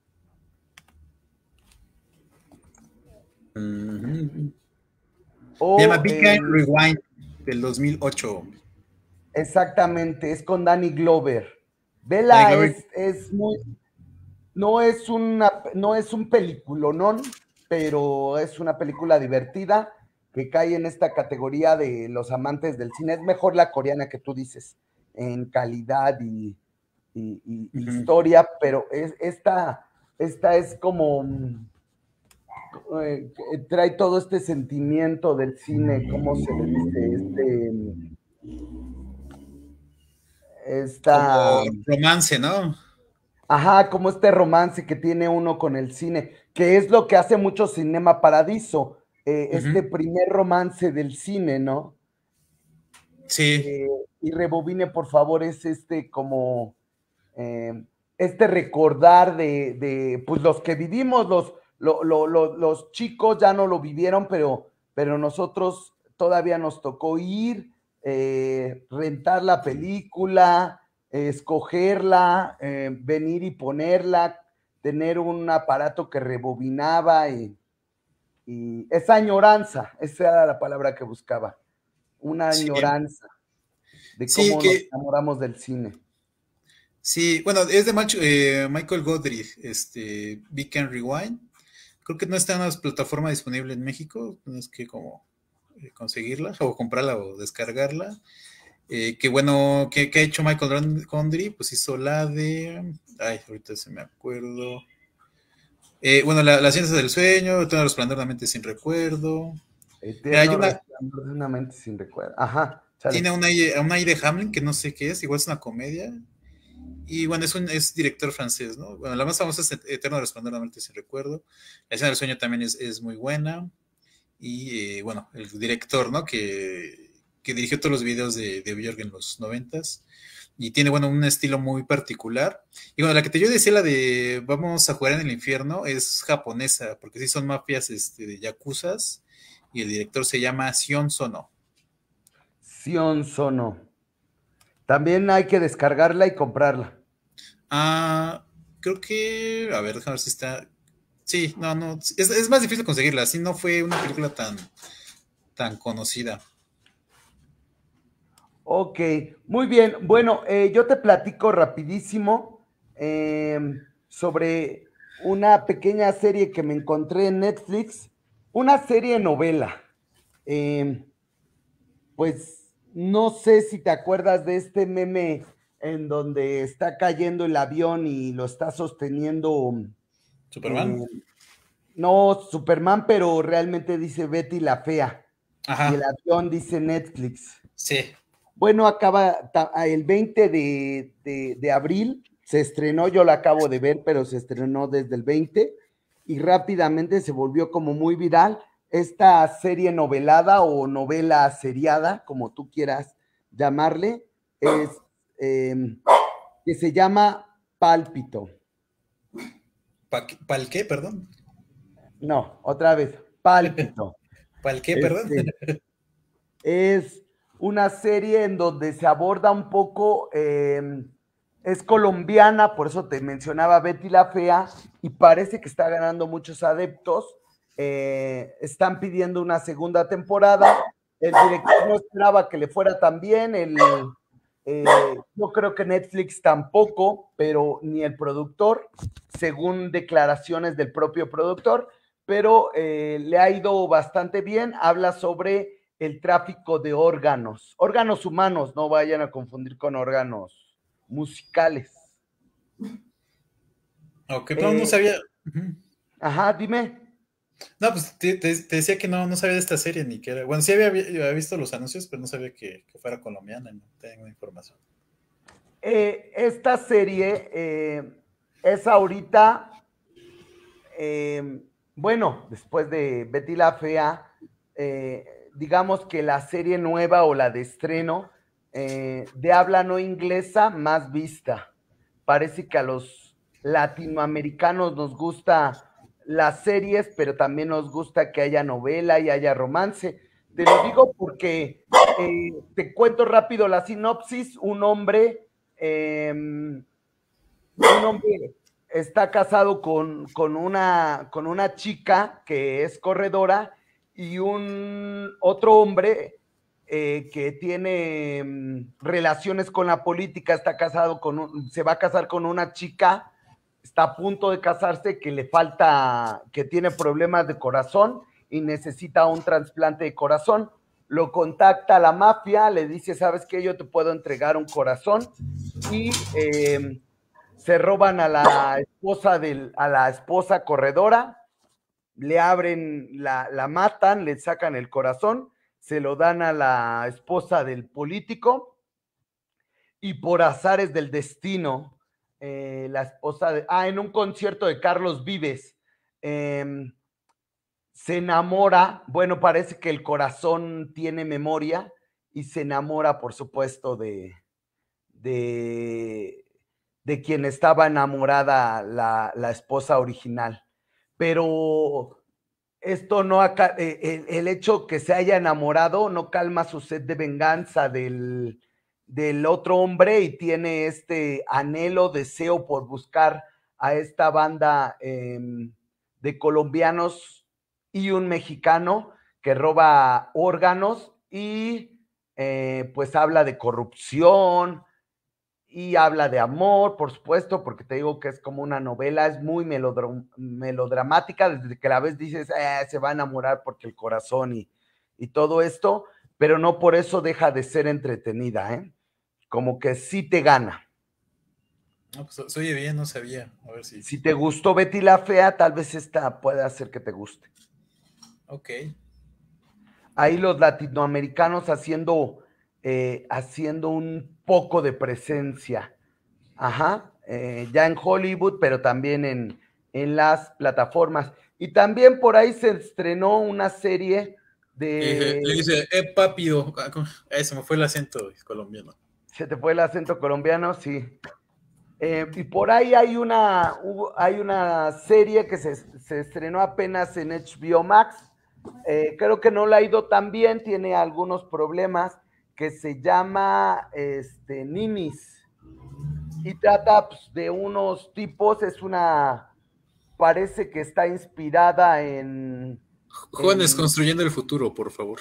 Uh-huh. Se llama O Big Time en, Rewind del dos mil ocho. exactamente, es con Danny Glover. Danny Vela Glover. es, es muy, no es una, no es un peliculonón, pero es una película divertida que cae en esta categoría de los amantes del cine. Es mejor la coreana que tú dices, en calidad y, y, y Uh-huh. historia, pero es, esta, esta es como eh, trae todo este sentimiento del cine, ¿cómo se le dice? Este, Como esta, romance, ¿no? ajá, como este romance que tiene uno con el cine, que es lo que hace mucho Cinema Paradiso, eh, este Uh-huh. primer romance del cine, ¿no? Sí. Eh, y rebobine, por favor, es este como eh, este recordar de, de, pues los que vivimos, los, lo, lo, lo, los chicos ya no lo vivieron, pero, pero nosotros todavía nos tocó ir, eh, rentar la película, eh, escogerla, eh, venir y ponerla, tener un aparato que rebobinaba y, y esa añoranza, esa era la palabra que buscaba, una Sí. añoranza de Sí, cómo nos que enamoramos del cine. sí, bueno, es de Macho- eh, Michael Godry, este, Beat Can Rewind. Creo que no está en una plataforma disponible en México, tienes que como eh, conseguirla o comprarla o descargarla. Eh, que bueno, que, que ha hecho Michael Gondry, pues hizo la de, ay, ahorita se me acuerdo. Eh, bueno, la, la ciencia del sueño, todo el resplandor de una mente sin recuerdo. Mira, hay Eterno una, resplandor de una mente sin recuerdo. Ajá, Tiene una I, una I de Hamlin, que no sé qué es, igual es una comedia. Y bueno, es un es director francés, ¿no? Bueno, la más famosa es Eterno Resplandor de la Muerte, si recuerdo. La escena del sueño también es, es muy buena. Y eh, bueno, el director, ¿no? Que, que dirigió todos los videos de, de Björk en los noventas. Y tiene, bueno, un estilo muy particular. Y bueno, la que te yo decía, la de Vamos a jugar en el infierno, es japonesa, porque sí son mafias este, de yakuzas. Y el director se llama Sion Sono. Sion Sono. También hay que descargarla y comprarla. Ah, creo que. A ver, déjame ver si está. Sí, no, no. Es, es más difícil conseguirla. Así no fue una película tan, tan conocida. Ok, muy bien. Bueno, eh, yo te platico rapidísimo eh, sobre una pequeña serie que me encontré en Netflix, una serie novela. Eh, pues no sé si te acuerdas de este meme en donde está cayendo el avión y lo está sosteniendo. ¿Superman? Eh, no, Superman, pero realmente dice Betty la Fea y el Ajá. avión dice Netflix. Sí. Bueno, acaba el veinte de, de, de abril, se estrenó, yo la acabo de ver, pero se estrenó desde el veinte y rápidamente se volvió como muy viral esta serie novelada o novela seriada, como tú quieras llamarle, es eh, que se llama Pálpito. ¿Para el qué, perdón? No, otra vez, Pálpito. ¿Para el qué, perdón? Este, es una serie en donde se aborda un poco, eh, es colombiana, por eso te mencionaba Betty la Fea, y parece que está ganando muchos adeptos. Eh, están pidiendo una segunda temporada. El director no esperaba que le fuera tan bien. El, eh, yo creo que Netflix tampoco, pero ni el productor, según declaraciones del propio productor, pero eh, le ha ido bastante bien. Habla sobre el tráfico de órganos, órganos humanos, no vayan a confundir con órganos musicales. Ok, pero no sabía. Uh-huh. Ajá, dime. No, pues te, te, te, decía que no, no sabía de esta serie ni que era. Bueno, sí había, había visto los anuncios, pero no sabía que, que fuera colombiana, no tengo información. Eh, esta serie eh, es ahorita, eh, bueno, después de Betty la Fea, eh, digamos que la serie nueva o la de estreno eh, de habla no inglesa más vista. Parece que a los latinoamericanos nos gusta las series, pero también nos gusta que haya novela y haya romance. Te lo digo porque eh, te cuento rápido la sinopsis. Un hombre, eh, un hombre está casado con, con, una, con una chica que es corredora y un otro hombre eh, que tiene um, relaciones con la política, está casado con un, se va a casar con una chica, está a punto de casarse, que le falta, que tiene problemas de corazón y necesita un trasplante de corazón. Lo contacta la mafia, le dice, ¿sabes qué? Yo te puedo entregar un corazón y eh, se roban a la esposa del, a la esposa corredora, le abren, la, la matan, le sacan el corazón, se lo dan a la esposa del político y por azares del destino, eh, la esposa de, ah, en un concierto de Carlos Vives, eh, se enamora, bueno, parece que el corazón tiene memoria y se enamora, por supuesto, de, de, de quien estaba enamorada la, la esposa original. Pero esto no, acá, eh, el, el, hecho que se haya enamorado no calma su sed de venganza del, del otro hombre y tiene este anhelo, deseo por buscar a esta banda eh, de colombianos y un mexicano que roba órganos y eh, pues habla de corrupción y habla de amor, por supuesto, porque te digo que es como una novela, es muy melodram melodramática, desde que la ves dices, eh, se va a enamorar porque el corazón y, y todo esto, pero no por eso deja de ser entretenida, ¿eh? Como que sí te gana. No, pues se oye bien, no sabía. A ver si. Si te gustó Betty la Fea, tal vez esta puede hacer que te guste. Ok. Ahí los latinoamericanos haciendo eh, haciendo un poco de presencia. Ajá, eh, ya en Hollywood, pero también en, en las plataformas. Y también por ahí se estrenó una serie Eh, le de... dice, eh, papido. Eh, se me fue el acento colombiano. ¿Se te fue el acento colombiano? Sí. Eh, y por ahí hay una, hubo- hay una serie que se, se estrenó apenas en H B O Max. Eh, creo que no la ha ido tan bien, tiene algunos problemas, que se llama este, Ninis. Y trata pues, de unos tipos, es una, parece que está inspirada en, Jóvenes en, construyendo el futuro, por favor.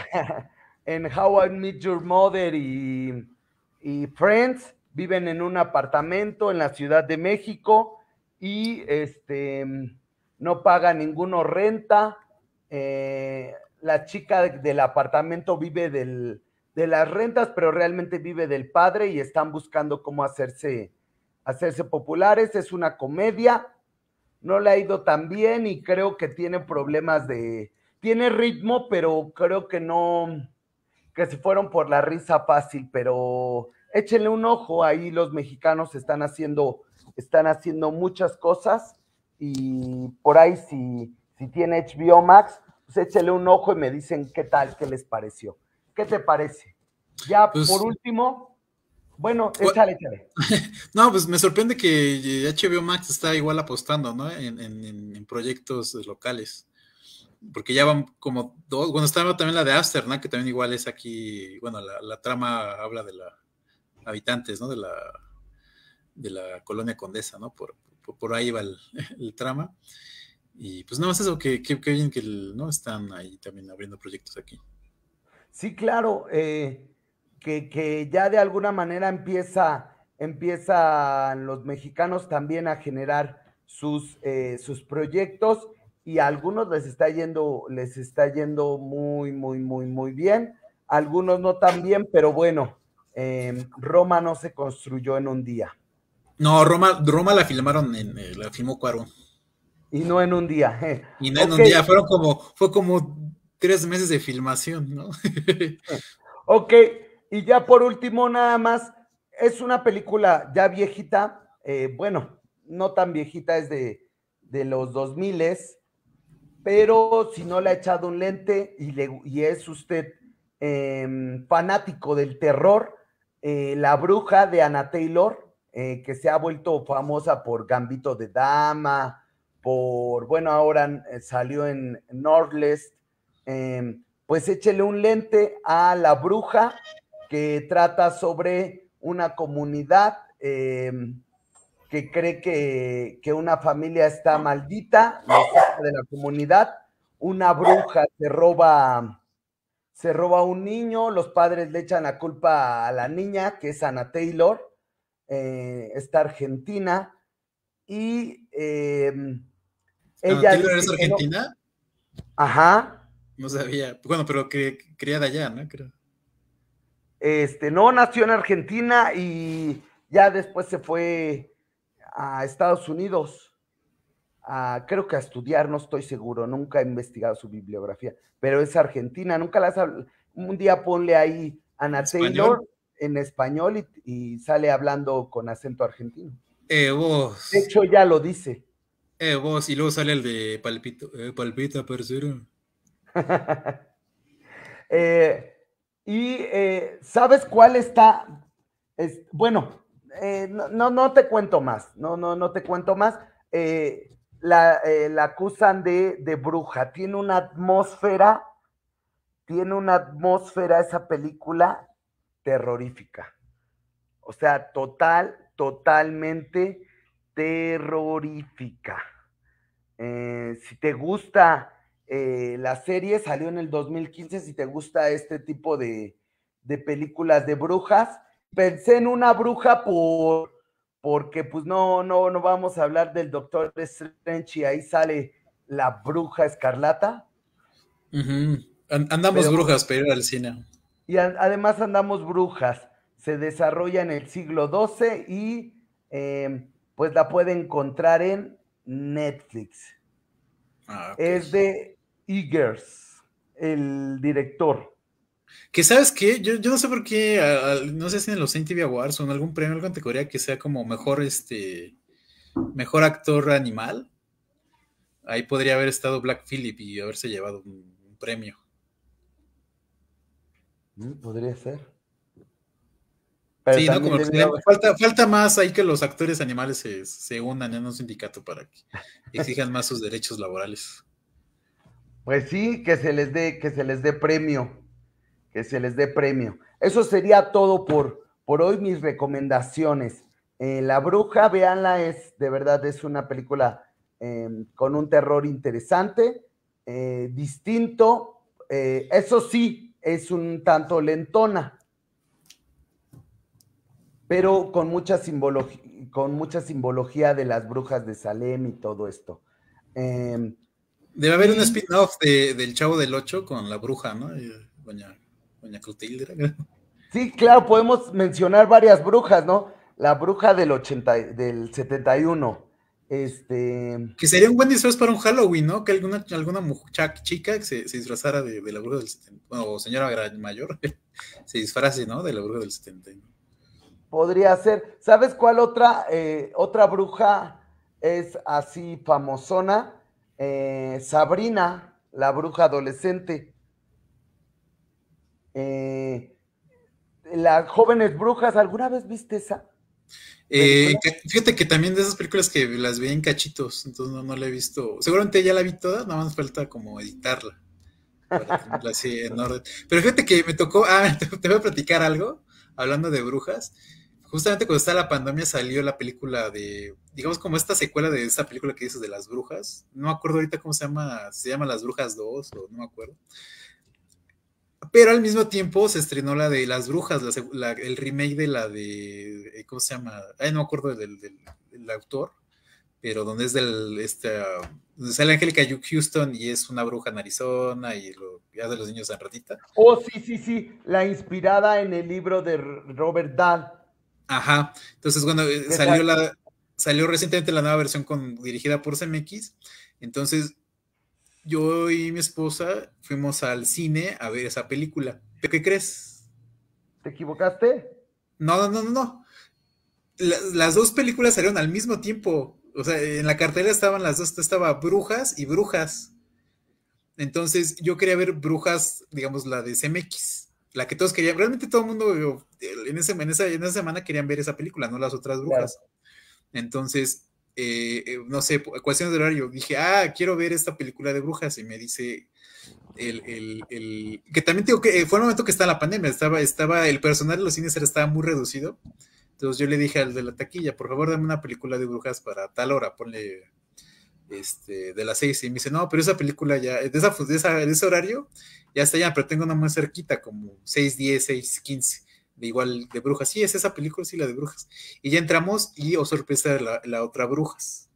en How I Met Your Mother y, y Friends. Viven en un apartamento en la Ciudad de México y este, no paga ninguno renta. Eh, la chica del apartamento vive del, de las rentas, pero realmente vive del padre y están buscando cómo hacerse, hacerse populares. Es una comedia, no le ha ido tan bien y creo que tiene problemas de, tiene ritmo, pero creo que no, que se fueron por la risa fácil, pero échenle un ojo, ahí los mexicanos están haciendo, están haciendo muchas cosas y por ahí si, si tiene H B O Max, pues échenle un ojo y me dicen qué tal, qué les pareció. ¿Qué te parece? Ya por Pues, último, bueno, ¿cuál? échale, échale. No, pues me sorprende que H B O Max está igual apostando, ¿no? En, en, en proyectos locales. Porque ya van como dos, bueno, estaba también la de After, ¿no? Que también igual es aquí, bueno, la, la trama habla de la habitantes, ¿no? De la, de la colonia Condesa, ¿no? Por, por, por ahí va el, el, trama. Y pues nada más eso, que, que, que bien que el, ¿no? Están ahí también abriendo proyectos aquí. Sí, claro, eh, que, que, ya de alguna manera empieza, empiezan los mexicanos también a generar sus, eh, sus proyectos y a algunos les está yendo, les está yendo muy, muy, muy, muy bien. Algunos no tan bien, pero bueno, eh, Roma no se construyó en un día. No, Roma, Roma la filmaron en, eh, la filmó Cuarón. Y no en un día. Eh. Y no en Ok, un día, fueron como, fue como tres meses de filmación, ¿no? ok, y ya por último, nada más, es una película ya viejita, eh, bueno, no tan viejita, es de, de los dos mil, pero si no le ha echado un lente y, le, y es usted eh, fanático del terror, eh, La Bruja de Anna Taylor, eh, que se ha vuelto famosa por Gambito de Dama, por, bueno, ahora eh, salió en Northwest, eh, pues échele un lente a La Bruja, que trata sobre una comunidad eh, que cree que, que, una familia está maldita, lo saca de la comunidad, una bruja se roba, se roba a un niño, los padres le echan la culpa a la niña, que es Anna Taylor, eh, esta argentina, y eh, ¿Ana ella Taylor es dice que no. argentina? Ajá. No sabía. Bueno, pero que criada allá, ¿no? Creo. Este, no, nació en Argentina y ya después se fue a Estados Unidos. A, creo que a estudiar, no estoy seguro, nunca he investigado su bibliografía, pero es argentina, nunca las hablo. Un día ponle ahí Anna ¿Español? Taylor en español y, y sale hablando con acento argentino. Eh, De vos. hecho, ya lo dice. Eh, vos. Y luego sale el de Palpito. Eh, palpita, parcero. eh, y eh, ¿sabes cuál está? Es, bueno, eh, no, no, no, te cuento más, no, no, no te cuento más. Eh, la, eh, la acusan de, de bruja, tiene una atmósfera tiene una atmósfera esa película terrorífica. O sea, total, totalmente terrorífica. Eh, si te gusta eh, la serie, salió en el dos mil quince, si te gusta este tipo de, de películas de brujas, pensé en una bruja por, porque pues no, no, no vamos a hablar del Doctor Strange y ahí sale la bruja escarlata. Uh -huh. Andamos Pero brujas para ir al cine. y a, además andamos brujas. Se desarrolla en el siglo doce y eh, pues la puede encontrar en Netflix. Ah, ok. Es de Eggers, el director. Que sabes qué, yo, yo no sé por qué, a- a- no sé si en los M T V Awards o en algún premio, alguna categoría que sea como mejor, este, mejor actor animal, ahí podría haber estado Black Phillip y haberse llevado un, un premio. Mm, podría ser. Pero Sí, ¿no? también Como que debe se- haber. falta, falta más ahí que los actores animales se, se unan en un sindicato para que exijan más sus derechos laborales. Pues sí, que se les dé, que se les dé premio, que se les dé premio. Eso sería todo por, por hoy, mis recomendaciones. Eh, La Bruja, véanla, es de verdad es una película eh, con un terror interesante, eh, distinto. Eh, eso sí, es un tanto lentona, pero con mucha simbología, con mucha simbología de las brujas de Salem y todo esto. Eh, Debe haber un y spin-off de, del Chavo del Ocho con la bruja, ¿no? Y Doña, Doña Clotilde. ¿Era? sí, claro, podemos mencionar varias brujas, ¿no? La bruja del ochenta, del setenta y uno. Este, Que sería un buen disfraz para un Halloween, ¿no? Que alguna, alguna mucha- chica que se, se disfrazara de, de la bruja del setenta, bueno, o señora gra- mayor, se disfrace, ¿no? De la bruja del setenta. podría ser. ¿Sabes cuál otra, eh, otra bruja es así famosona? Eh, Sabrina, la bruja adolescente. Eh, las jóvenes brujas, ¿alguna vez viste esa Eh, película? que- fíjate que también de esas películas que las veía en cachitos, entonces no, no la he visto. Seguramente ya la vi toda, nada más falta como editarla para tenerla así en orden. Pero fíjate que me tocó, ah, te, te voy a platicar algo, hablando de brujas. Justamente cuando estaba la pandemia salió la película de, digamos como esta secuela de esta película que dices de las brujas. No me acuerdo ahorita cómo se llama, si se llama Las Brujas dos o no me acuerdo. Pero al mismo tiempo se estrenó la de Las Brujas, la seg- la- el remake de la de, eh, ¿cómo se llama? Ay, no me acuerdo del, del- del autor, pero donde es del, este, ah, donde sale Angélica Houston y es una bruja en Arizona y lo hace los niños en ratita. Oh, sí, sí, sí, la inspirada en el libro de Robert Dahl. Ajá, entonces bueno, eh, Que sa- salió la, salió recientemente la nueva versión con, dirigida por C M X, entonces yo y mi esposa fuimos al cine a ver esa película. ¿Pero qué crees? ¿Te equivocaste? No, no, no, no, no. La- las dos películas salieron al mismo tiempo. O sea, en la cartelera estaban las dos, estaba Brujas y Brujas. Entonces yo quería ver Brujas, digamos, la de C M X, la que todos querían, realmente todo el mundo en, ese, en, esa, en esa semana querían ver esa película, no las otras Claro. Brujas. Entonces, eh, eh, no sé, cuestiones de horario, dije, ah, quiero ver esta película de Brujas, y me dice, el, el, el que también digo que fue el momento que estaba la pandemia, estaba, estaba, el personal de los cines estaba muy reducido, entonces yo le dije al de la taquilla, por favor dame una película de Brujas para tal hora, ponle este, de las seis, y me dice, no, pero esa película ya, de, esa, de, esa, de ese horario, ya está ya, pero tengo una más cerquita, como seis diez, seis quince, de igual de Brujas, sí, es esa película, sí, la de Brujas, y ya entramos, y oh sorpresa, la, la otra Brujas,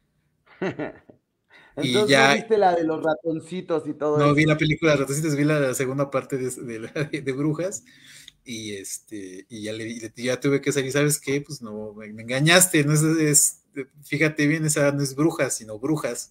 y Entonces no ya, viste la de los ratoncitos y todo no vi la eso. película de Ratoncitos, vi la, la segunda parte de, de, la, de, de Brujas, y este, y ya le ya tuve que salir, ¿sabes qué? Pues no, me, me engañaste, no es, es, fíjate bien, esa no es Brujas, sino Brujas.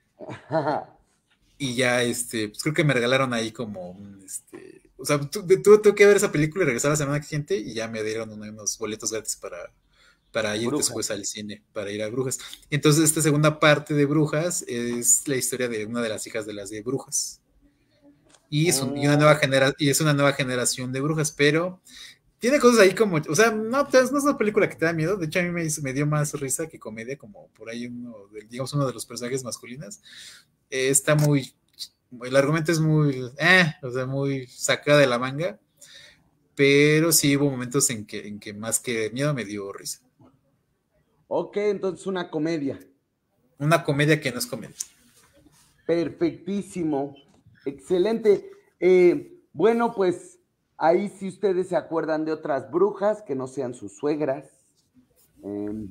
Y ya, este, pues creo que me regalaron ahí como un, este, o sea, tu- tu- tuve que ver esa película y regresar la semana siguiente y ya me dieron unos boletos gratis para, para ir Brujas. después al cine, para ir a Brujas. Entonces, esta segunda parte de Brujas es la historia de una de las hijas de las de Brujas. Y es, un- y una nueva Oh, genera, y es una nueva generación de brujas, pero tiene cosas ahí como, o sea, no, no es una película que te da miedo, de hecho a mí me, hizo- me dio más risa que comedia, como por ahí uno, de- digamos, uno de los personajes masculinos, eh, está muy, el argumento es muy, eh, o sea, muy sacada de la manga, pero sí hubo momentos en que, en que más que miedo me dio risa. ok, entonces una comedia. Una comedia que no es comedia. Perfectísimo. Excelente. Eh, bueno, pues ahí si ustedes se acuerdan de otras brujas que no sean sus suegras, eh,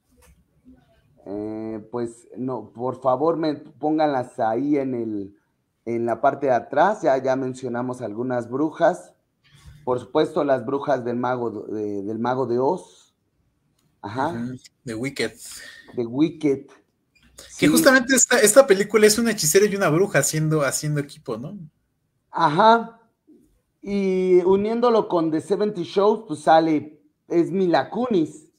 eh, pues no, por favor me, pónganlas ahí en el, en la parte de atrás. Ya, ya mencionamos algunas brujas. Por supuesto, las brujas del mago de, del mago de Oz. Ajá. Ujú, The Wicked. The Wicked. Que Sí. justamente esta, esta película es un hechicero y una bruja haciendo, haciendo equipo, ¿no? Ajá. Y uniéndolo con The setenta Shows, pues sale, es Mila Kunis.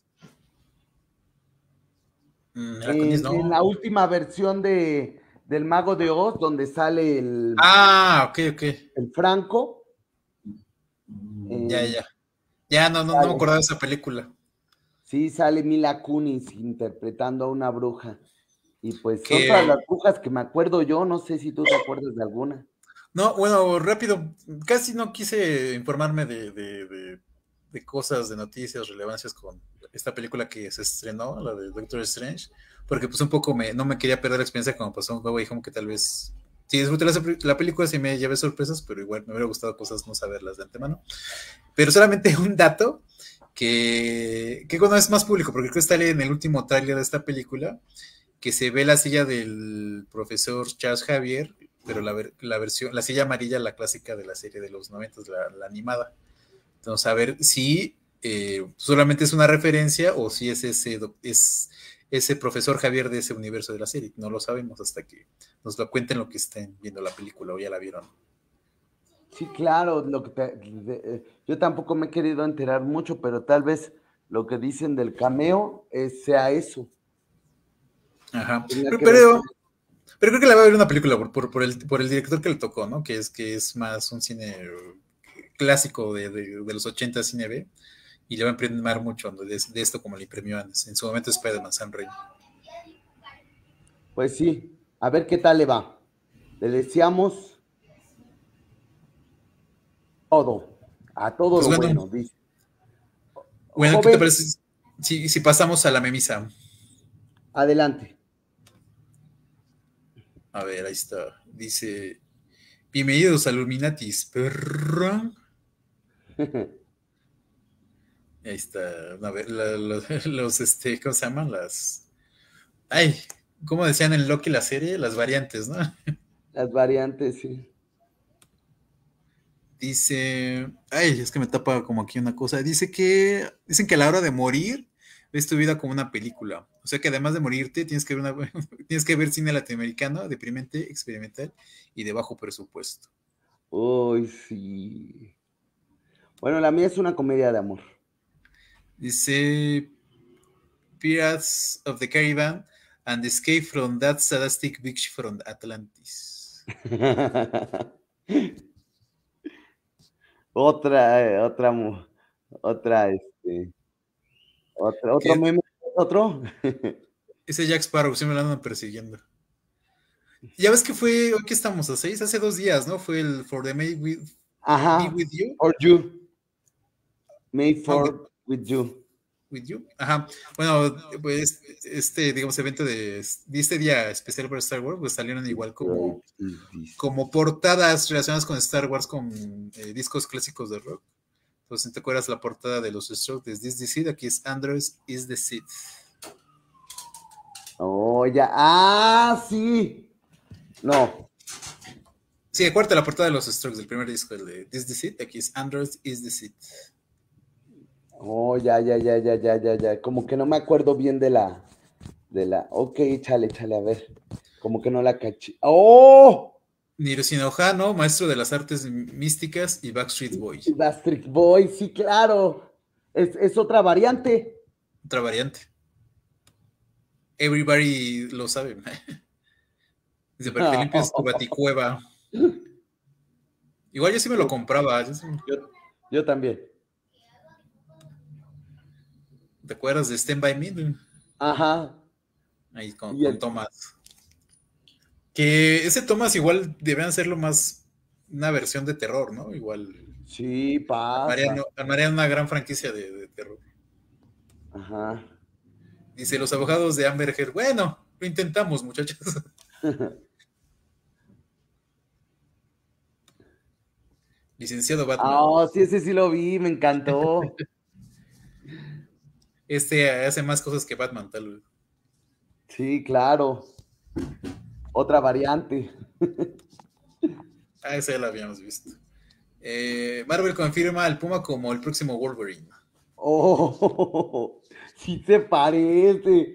Mm, Mila Kunis, En, en no. la última versión de, del Mago de Oz, donde sale el, Ah, ok, ok. el Franco, Ya, eh, ya. Ya, no, no, no me sale, acordaba de esa película. sí, sale Mila Kunis interpretando a una bruja. Y pues son todas Que las brujas que me acuerdo yo, no sé si tú te acuerdas de alguna. no, bueno, rápido, casi no quise informarme de, de, de, de cosas, de noticias, relevancias con esta película que se estrenó, la de Doctor Strange, porque pues un poco me, no me quería perder la experiencia como pasó con Way Home, que tal vez, sí disfruté la, la película, sí me llevé sorpresas, pero igual me hubiera gustado cosas no saberlas de antemano. Pero solamente un dato que, que bueno, es más público, porque creo que está en el último tráiler de esta película, que se ve la silla del profesor Charles Javier, pero la, ver, la versión, la silla amarilla, la clásica de la serie de los noventas, la, la animada. Entonces, a ver si eh, solamente es una referencia o si es ese, es ese profesor Javier de ese universo de la serie. No lo sabemos hasta que nos lo cuenten lo que estén viendo la película o ya la vieron. Sí, claro, lo que te- de- eh, yo tampoco me he querido enterar mucho, pero tal vez lo que dicen del cameo es- sea eso. Ajá. Tenga Pero, que ver con pero, pero creo que la va a ver una película por, por, por, el, por el director que le tocó, ¿no? Que es, que es más un cine clásico de, de, de los ochenta, cine B, y le va a imprimir mucho de, de, esto como le imprimió antes. En su momento Spider-Man Sam Raimi. Pues sí, a ver qué tal le va. Le deseamos todo, a todo Pues lo bueno, bueno, dice. bueno, ¿qué te Joven, parece si, si pasamos a la memisa? adelante. A ver, ahí está. Dice, bienvenidos a Illuminatis, perro. Ahí está. A ver, la, la, los, este, ¿cómo se llaman? Las... Ay, ¿cómo decían en Loki la serie? Las variantes, ¿no? Las variantes, sí. Dice, ay, es que me tapa como aquí una cosa. Dice que, dicen que a la hora de morir ves tu vida como una película. O sea que además de morirte tienes que ver una, tienes que ver cine latinoamericano, deprimente, experimental y de bajo presupuesto. Uy, sí. Bueno, la mía es una comedia de amor. Dice Pirates of the Caribbean and Escape from that sadistic beach from Atlantis. Otra, eh, otra, mu- otra, este, otra, otro Que meme, otro. ese Jack Sparrow siempre lo andan persiguiendo. Ya ves que fue, hoy que estamos a seis, hace dos días, ¿no? Fue el For the May with, Be Ajá, With You. for you, made No, with, for with you. with You. Ajá. Bueno, pues este, digamos, evento de, de este día especial para Star Wars, pues salieron igual Great como, is this. como portadas relacionadas con Star Wars, con eh, discos clásicos de rock. Entonces, ¿te acuerdas la portada de los Strokes? This is the Seed, aquí es Android is the Seed. Oh, ya, ah, sí. No, Sí, acuérdate la portada de los Strokes del primer disco, el de This is the Seed, aquí es Android is the Seed. oh, ya, ya, ya, ya, ya, ya, ya. Como que no me acuerdo bien de la, de la. Ok, échale, échale, a ver. Como que no la caché. ¡Oh! Hiroshi Ohano, maestro de las artes místicas, y Backstreet Boy. Backstreet Boy, sí, claro. Es, es otra variante. Otra variante. Everybody lo sabe. Dice, para que te limpies tu baticueva. Igual yo sí me lo Yo, compraba. Yo sí- yo, yo también. ¿Te acuerdas de Stand By Me? Ajá. Ahí con, Y con el, Thomas. Que ese Thomas igual deberían hacerlo más una versión de terror, ¿no? Igual sí, pasa. armarían, armarían una gran franquicia de, de terror. Ajá. Dice, los abogados de Amber Heard, bueno, lo intentamos, muchachos. Licenciado Batman. Ah, sí, ese sí lo vi, me encantó. Este hace más cosas que Batman, tal vez. Sí, claro. Otra variante. Ah, esa ya la habíamos visto. Eh, Marvel confirma al Puma como el próximo Wolverine. Oh, sí se parece.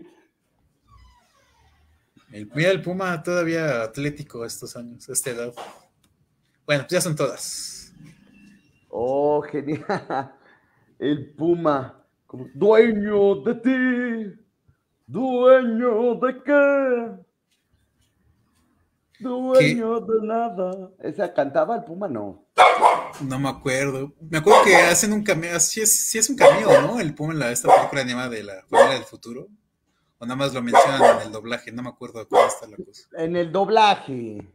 El, mira, el Puma todavía atlético a estos años, a esta edad. Bueno, pues ya son todas. Oh, genial. El Puma. Como, dueño de ti. ¿Dueño de qué? Dueño ¿Qué? De nada. ¿Esa cantaba el Puma? No. No me acuerdo. Me acuerdo que hacen un cameo. Sí es, sí es un cameo, ¿no? El Puma en la, esta película animada de la familia del futuro. O nada más lo mencionan en el doblaje. No me acuerdo cómo está la cosa. En el doblaje.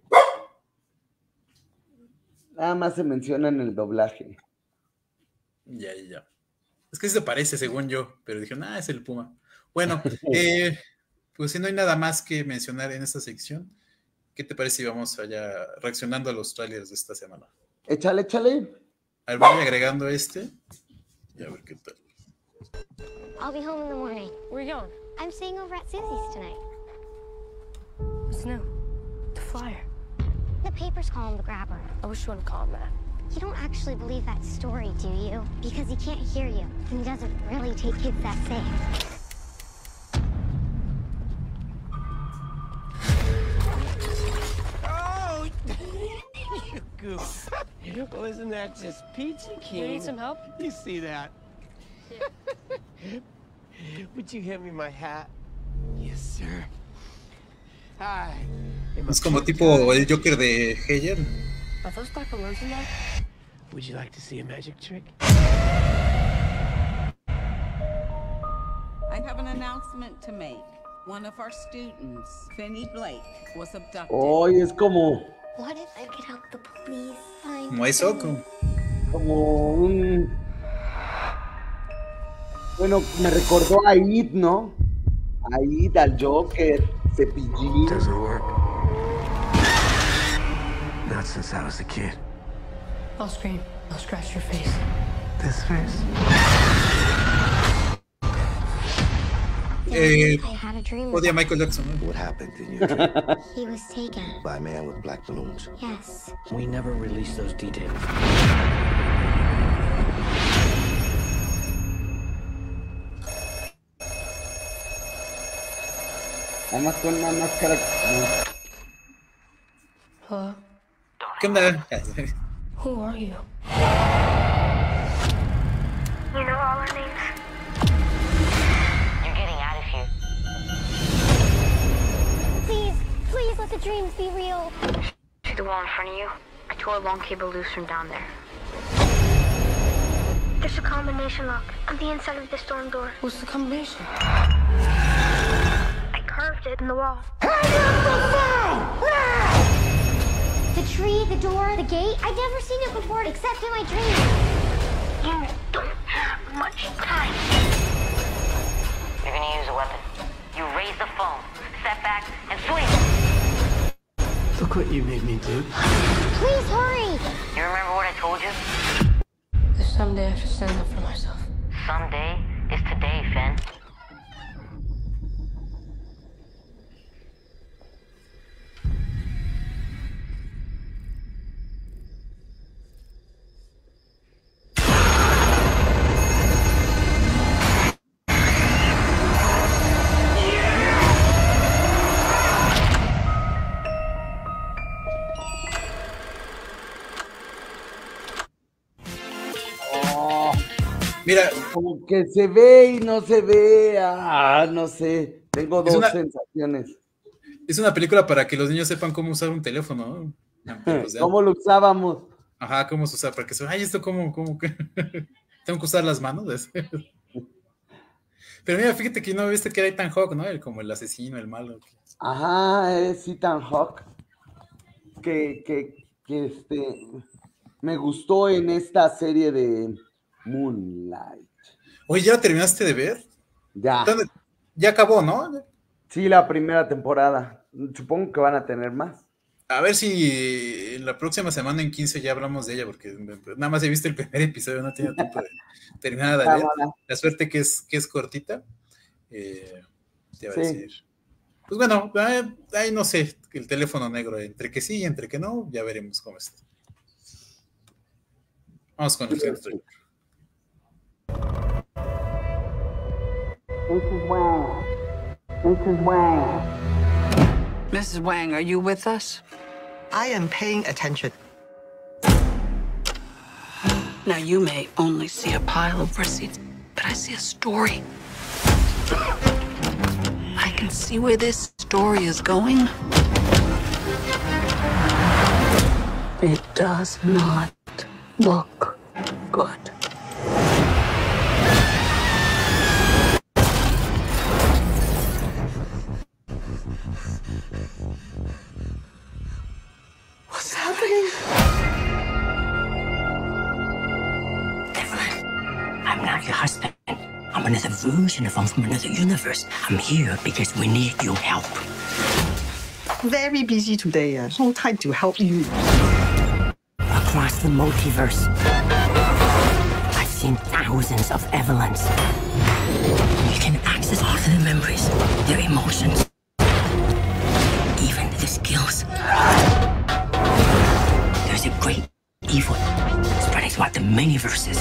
Nada más se menciona en el doblaje. Ya, ya, ya. Es que se parece, según yo. Pero dije, ah, es el Puma. Bueno, eh, pues si no hay nada más que mencionar en esta sección, ¿qué te parece si vamos allá reaccionando a los trailers de esta semana? Échale, échale. A ver, voy agregando este. Y a ver qué tal. I'll be home in the morning. Where are you going? I'm staying over at Susie's tonight. What's new? The flyer. The papers call him the grabber. I wish you wouldn't call him that. You don't actually believe that story, do you? Because he can't hear you, and he doesn't really take kids that safe. You goof. Well, isn't that just peachy keen? You need some help? You see that? Yeah. Would you hand me my hat? Yes, sir. Hi. Es como tipo el Joker de Heyer. Are those black balloons in there? Would you like to see a magic trick? I have an announcement to make. One of our students, Finney Blake, was abducted. Oh, es como... What if I could help the police find Como eso, como... como un... Bueno, me recordó a It, ¿no? A It, al Joker, Cepillín. Does it work? Not since I was a kid. I'll scream. I'll scratch your face. This face? Eh, I had a dream. odia a Michael Jackson, ¿no? What happened in your dream? He was taken. By a man with black balloons. Yes. We never released those details. Además con una máscara... Hello? ¿Qué onda? Who are you? You know all our names? You're getting out of here. Please, please let the dreams be real. See the wall in front of you? I tore a long cable loose from down there. There's a combination lock on the inside of the storm door. What's the combination? I carved it in the wall. Hang up the phone! Now! The tree, the door, the gate. I'd never seen it before except in my dreams. You don't have much time. You're gonna use a weapon. You raise the phone, step back, and swing. Look what you made me do. Please hurry! You remember what I told you? There's someday I have to stand up for myself. Someday is today, Finn. Mira, Como que se ve y no se ve. Ah, no sé. Tengo dos una- sensaciones. es una película para que los niños sepan cómo usar un teléfono, ¿no? Pues, ya. ¿Cómo lo usábamos? Ajá, cómo se usa, para que se... Ay, esto cómo, cómo que... Tengo que usar las manos. Pero mira, fíjate que no viste que era Ethan Hawke, ¿no? El, como el asesino, el malo. Ajá, es Ethan Hawke. Que, que, que este, me gustó en esta serie de Moonlight. Oye, ¿ya la terminaste de ver? Ya. ¿Dónde? Ya acabó, ¿no? Sí, la primera temporada. Supongo que van a tener más. A ver si en la próxima semana en quince ya hablamos de ella, porque nada más he visto el primer episodio, no tenía tiempo de terminar de ver. La suerte que es, que es cortita. Eh, te iba a Sí. decir. Pues bueno, ahí, ahí no sé, el teléfono negro, entre que sí y entre que no, ya veremos cómo está. Vamos con el siguiente trailer. Missus Wang. Missus Wang. Missus Wang, are you with us? I am paying attention. Now, you may only see a pile of receipts, but I see a story. I can see where this story is going. It does not look good. What's happening? Evelyn, I'm not your husband. I'm another version of him from another universe. I'm here because we need your help. Very busy today. Uh, no time to help you. Across the multiverse, I've seen thousands of Evelyns. You can access all of their memories, their emotions, even their skills. There's a great evil spreading throughout the many verses.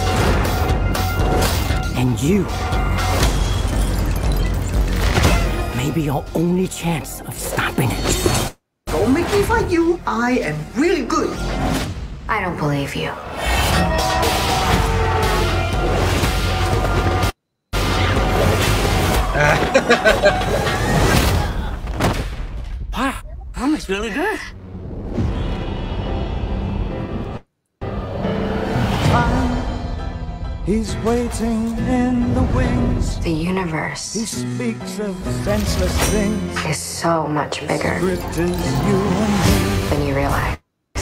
And you may be your only chance of stopping it. Don't make me fight you. I am really good. I don't believe you. Wow, that was really good. He's waiting in the wings. The universe. He speaks of senseless things. Is so much bigger Script is you and me. than you realize.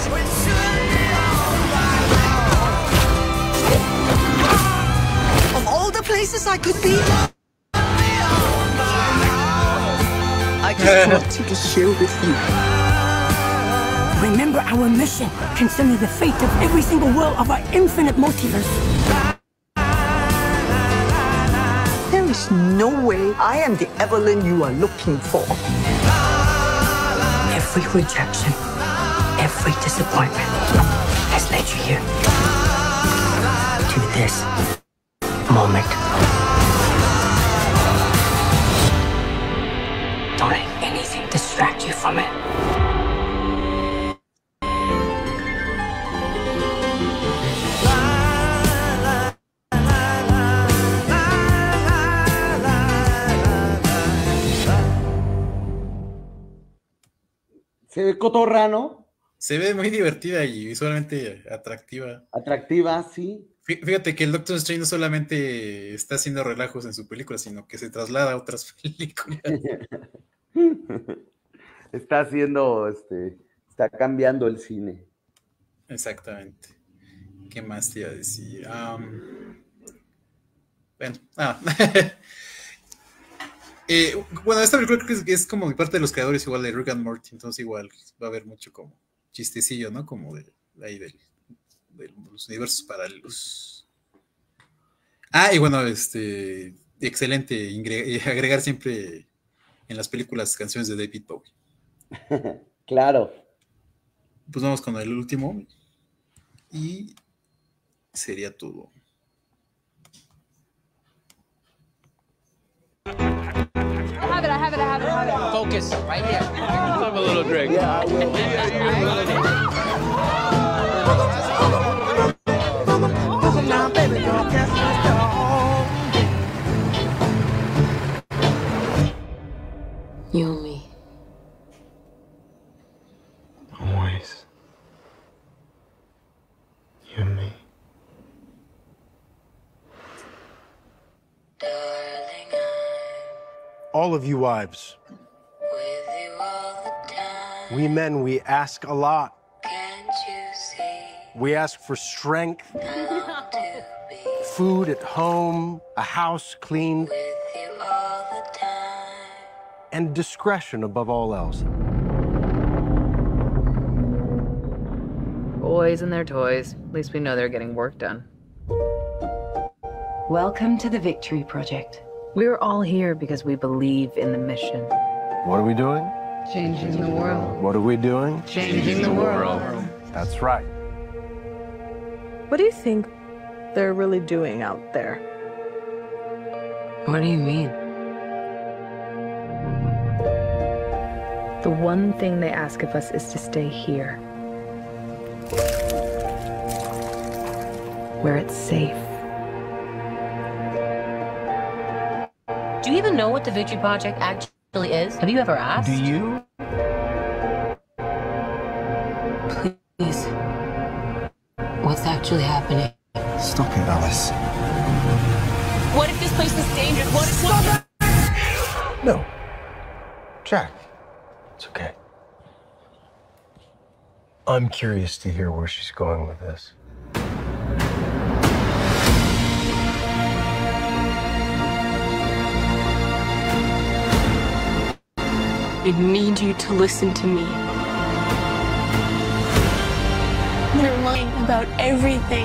Of all the places I could be, I just want to share with you. Remember our mission concerning the fate of every single world of our infinite multiverse. There is no way I am the Evelyn you are looking for. Every rejection, every disappointment has led you here. To this moment. Don't let anything distract you from it. Se ve cotorra, ¿no? Se ve muy divertida y visualmente atractiva. Atractiva, sí. Fíjate que el Doctor Strange no solamente está haciendo relajos en su película, sino que se traslada a otras películas. Está haciendo, este, está cambiando el cine. Exactamente. ¿Qué más te iba a decir? Um, bueno, ah. eh, bueno, esta película creo que es, es como parte de los creadores igual de Rick and Morty, entonces igual va a haber mucho como chistecillo, ¿no? Como de, de ahí del, de los universos paralelos. Ah, y bueno, este, excelente ingre- agregar siempre en las películas canciones de David Bowie. Claro. Pues vamos con el último y sería todo. I have it, I have it, I have it, I have it. Focus, right here. Have a little drink. Yeah, I will. Now, baby, don't catch me You and me. Always. You and me. All of you wives. We men, we ask a lot. We ask for strength, food at home, a house cleaned, and discretion above all else. Boys and their toys. At least we know they're getting work done. Welcome to the Victory Project. We're all here because we believe in the mission. What are we doing? Changing the world. What are we doing? Changing the world. That's right. What do you think they're really doing out there? What do you mean? The one thing they ask of us is to stay here. where it's safe. Do you even know what the Victory Project actually is? Have you ever asked? Do you? Please. What's actually happening? Stop it, Alice. What if this place is dangerous? What if... Stop it! No. Jack. It's okay. I'm curious to hear where she's going with this. I need you to listen to me. They're lying about everything.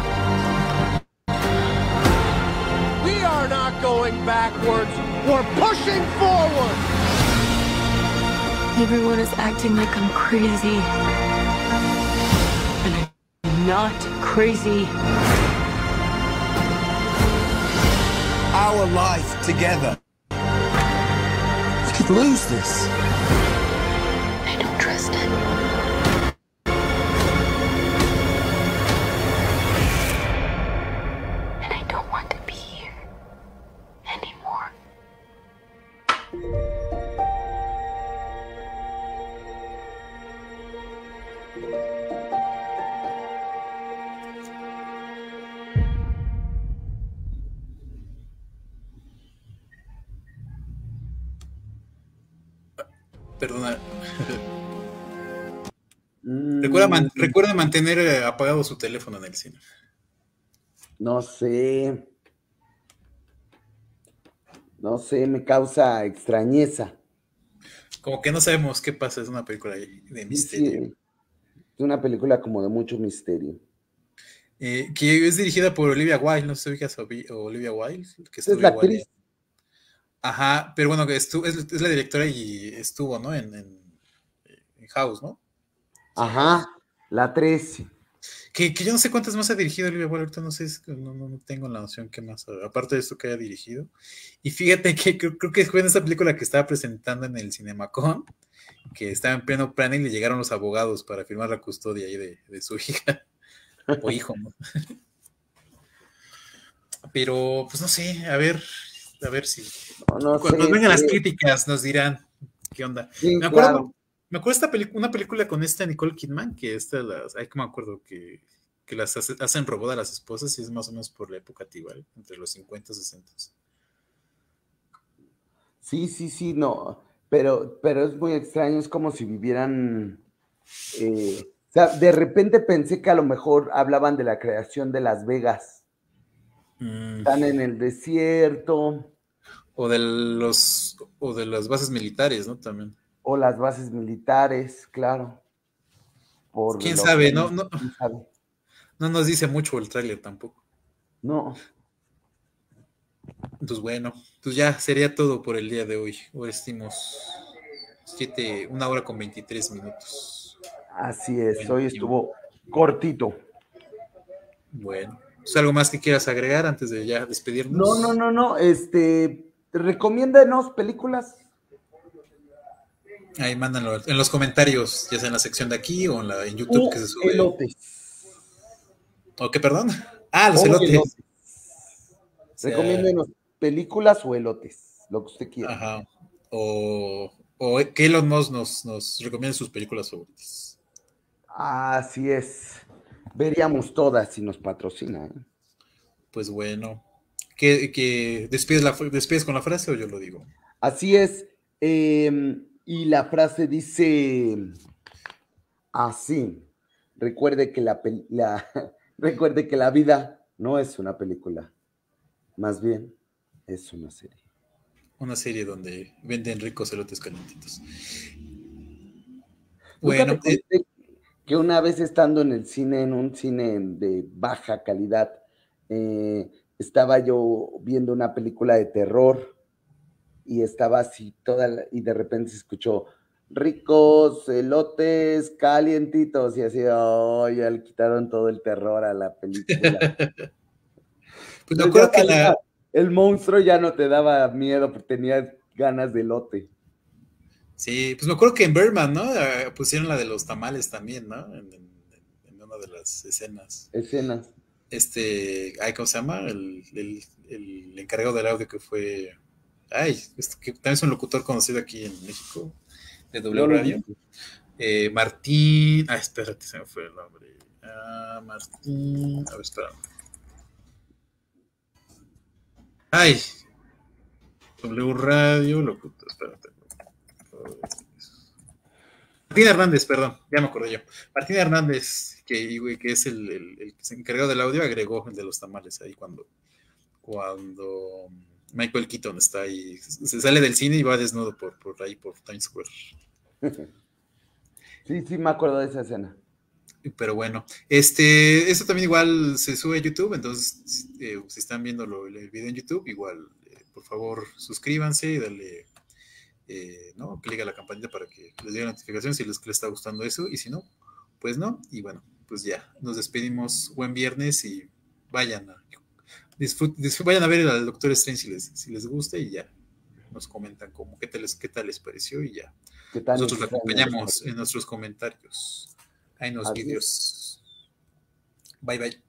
We are not going backwards. We're pushing forward. Everyone is acting like I'm crazy. And I'm not crazy. Our life together. We could lose this. I don't trust it. And I don't want to be here anymore. Perdona. Recuerda, man- recuerda mantener eh, apagado su teléfono en el cine. No sé. No sé, me causa extrañeza. Como que no sabemos qué pasa, es una película de misterio. Sí, es una película como de mucho misterio. Eh, que es dirigida por Olivia Wilde, no sé si ubicas a Ovi- Olivia Wilde. Que Es la estuvo igual en- actriz. Ajá, pero bueno, que estu- es, es la directora y estuvo, ¿no? En, en, en House, ¿no? Ajá, la tres. Que, que yo no sé cuántas más ha dirigido Olivia Wilde, ahorita no sé, es que no, no, no tengo la noción qué más, aparte de esto que haya dirigido. Y fíjate que creo, creo que fue en esa película que estaba presentando en el Cinemacon, que estaba en pleno planning y le llegaron los abogados para firmar la custodia ahí de, de su hija o hijo, ¿no? Pero, pues no sé, a ver, a ver si No, no cuando sé, vengan las sí. críticas nos dirán qué onda. Sí, me acuerdo, claro. me acuerdo esta película, una película con esta Nicole Kidman, que esta las, ay, que me acuerdo que, que las hace- hacen robot a las esposas y es más o menos por la época igual, entre los cincuenta y sesenta. Sí, sí, sí, no. Pero, pero es muy extraño, es como si vivieran. eh, o sea, de repente pensé que a lo mejor hablaban de la creación de Las Vegas. Mm, Están en el desierto, o de los o de las bases militares, ¿no? También. o las bases militares, claro. Por ¿Quién lo sabe? que- No, no, ¿quién sabe? no nos dice mucho el tráiler tampoco. No. Entonces, bueno, pues ya sería todo por el día de hoy. Hoy estimos siete, una hora con veintitrés minutos. Así es, Bueno, hoy y- estuvo cortito. Bueno, ¿es algo más que quieras agregar antes de ya despedirnos? No, no, no, no, este, recomiéndanos películas. Ahí mándanlo en los comentarios, ya sea en la sección de aquí o en, la, en YouTube O que se sube. elotes. ¿O qué, perdón? Ah, los O elotes. elotes. O sea, Recomiéndenos películas o elotes, lo que usted quiera. Ajá. O, o que Elon Musk nos, nos recomiende sus películas favoritas. Así es. Veríamos todas si nos patrocina. ¿eh? Pues bueno. ¿Qué, qué- despides, la, ¿Despides con la frase o yo lo digo? Así es. eh, y la frase dice así. Recuerde que la, pel- la- recuerde que la vida no es una película. Más bien, es una serie. Una serie donde venden ricos elotes calentitos. Nunca Bueno, te eh, conté que una vez estando en el cine, en un cine de baja calidad, eh, estaba yo viendo una película de terror y estaba así toda, la- y de repente se escuchó ricos elotes calientitos y así, oh, ya le quitaron todo el terror a la película. pues me Entonces, acuerdo ya que la, sabía, el monstruo ya no te daba miedo porque tenías ganas de elote. sí, pues me acuerdo que en Birdman, ¿no? Eh, pusieron la de los tamales también, ¿no? En, en- en una de las escenas. Escenas. este, ay, ¿cómo se llama? El, el, el encargado del audio que fue, ay, este, que también es un locutor conocido aquí en México, de W Radio. Eh, Martín, ah, espérate, se me fue el nombre. Ah, Martín, a ver, espera. Ay, W Radio, locutor, espérate. Martín Hernández, perdón, ya me acordé yo. Martín Hernández, que, que es el, el, el encargado del audio, agregó el de los tamales ahí cuando, cuando Michael Keaton está ahí, se sale del cine y va desnudo por, por ahí, por Times Square. Sí, sí, me acuerdo de esa escena. Pero bueno, este, eso también igual se sube a YouTube, entonces eh, si están viendo lo, el video en YouTube, igual, eh, por favor, suscríbanse y dale, eh, ¿no? Clic a la campanita para que les llegue la notificación si les, les está gustando eso, y si no, pues no, y bueno, pues ya, nos despedimos, buen viernes y vayan a, disfrut, disfrut, vayan a ver al Doctor Strange si les, si les gusta y ya, nos comentan cómo, qué tal les, qué tal les pareció y ya. Nosotros lo acompañamos en nuestros comentarios. Hay unos vídeos. Bye, bye.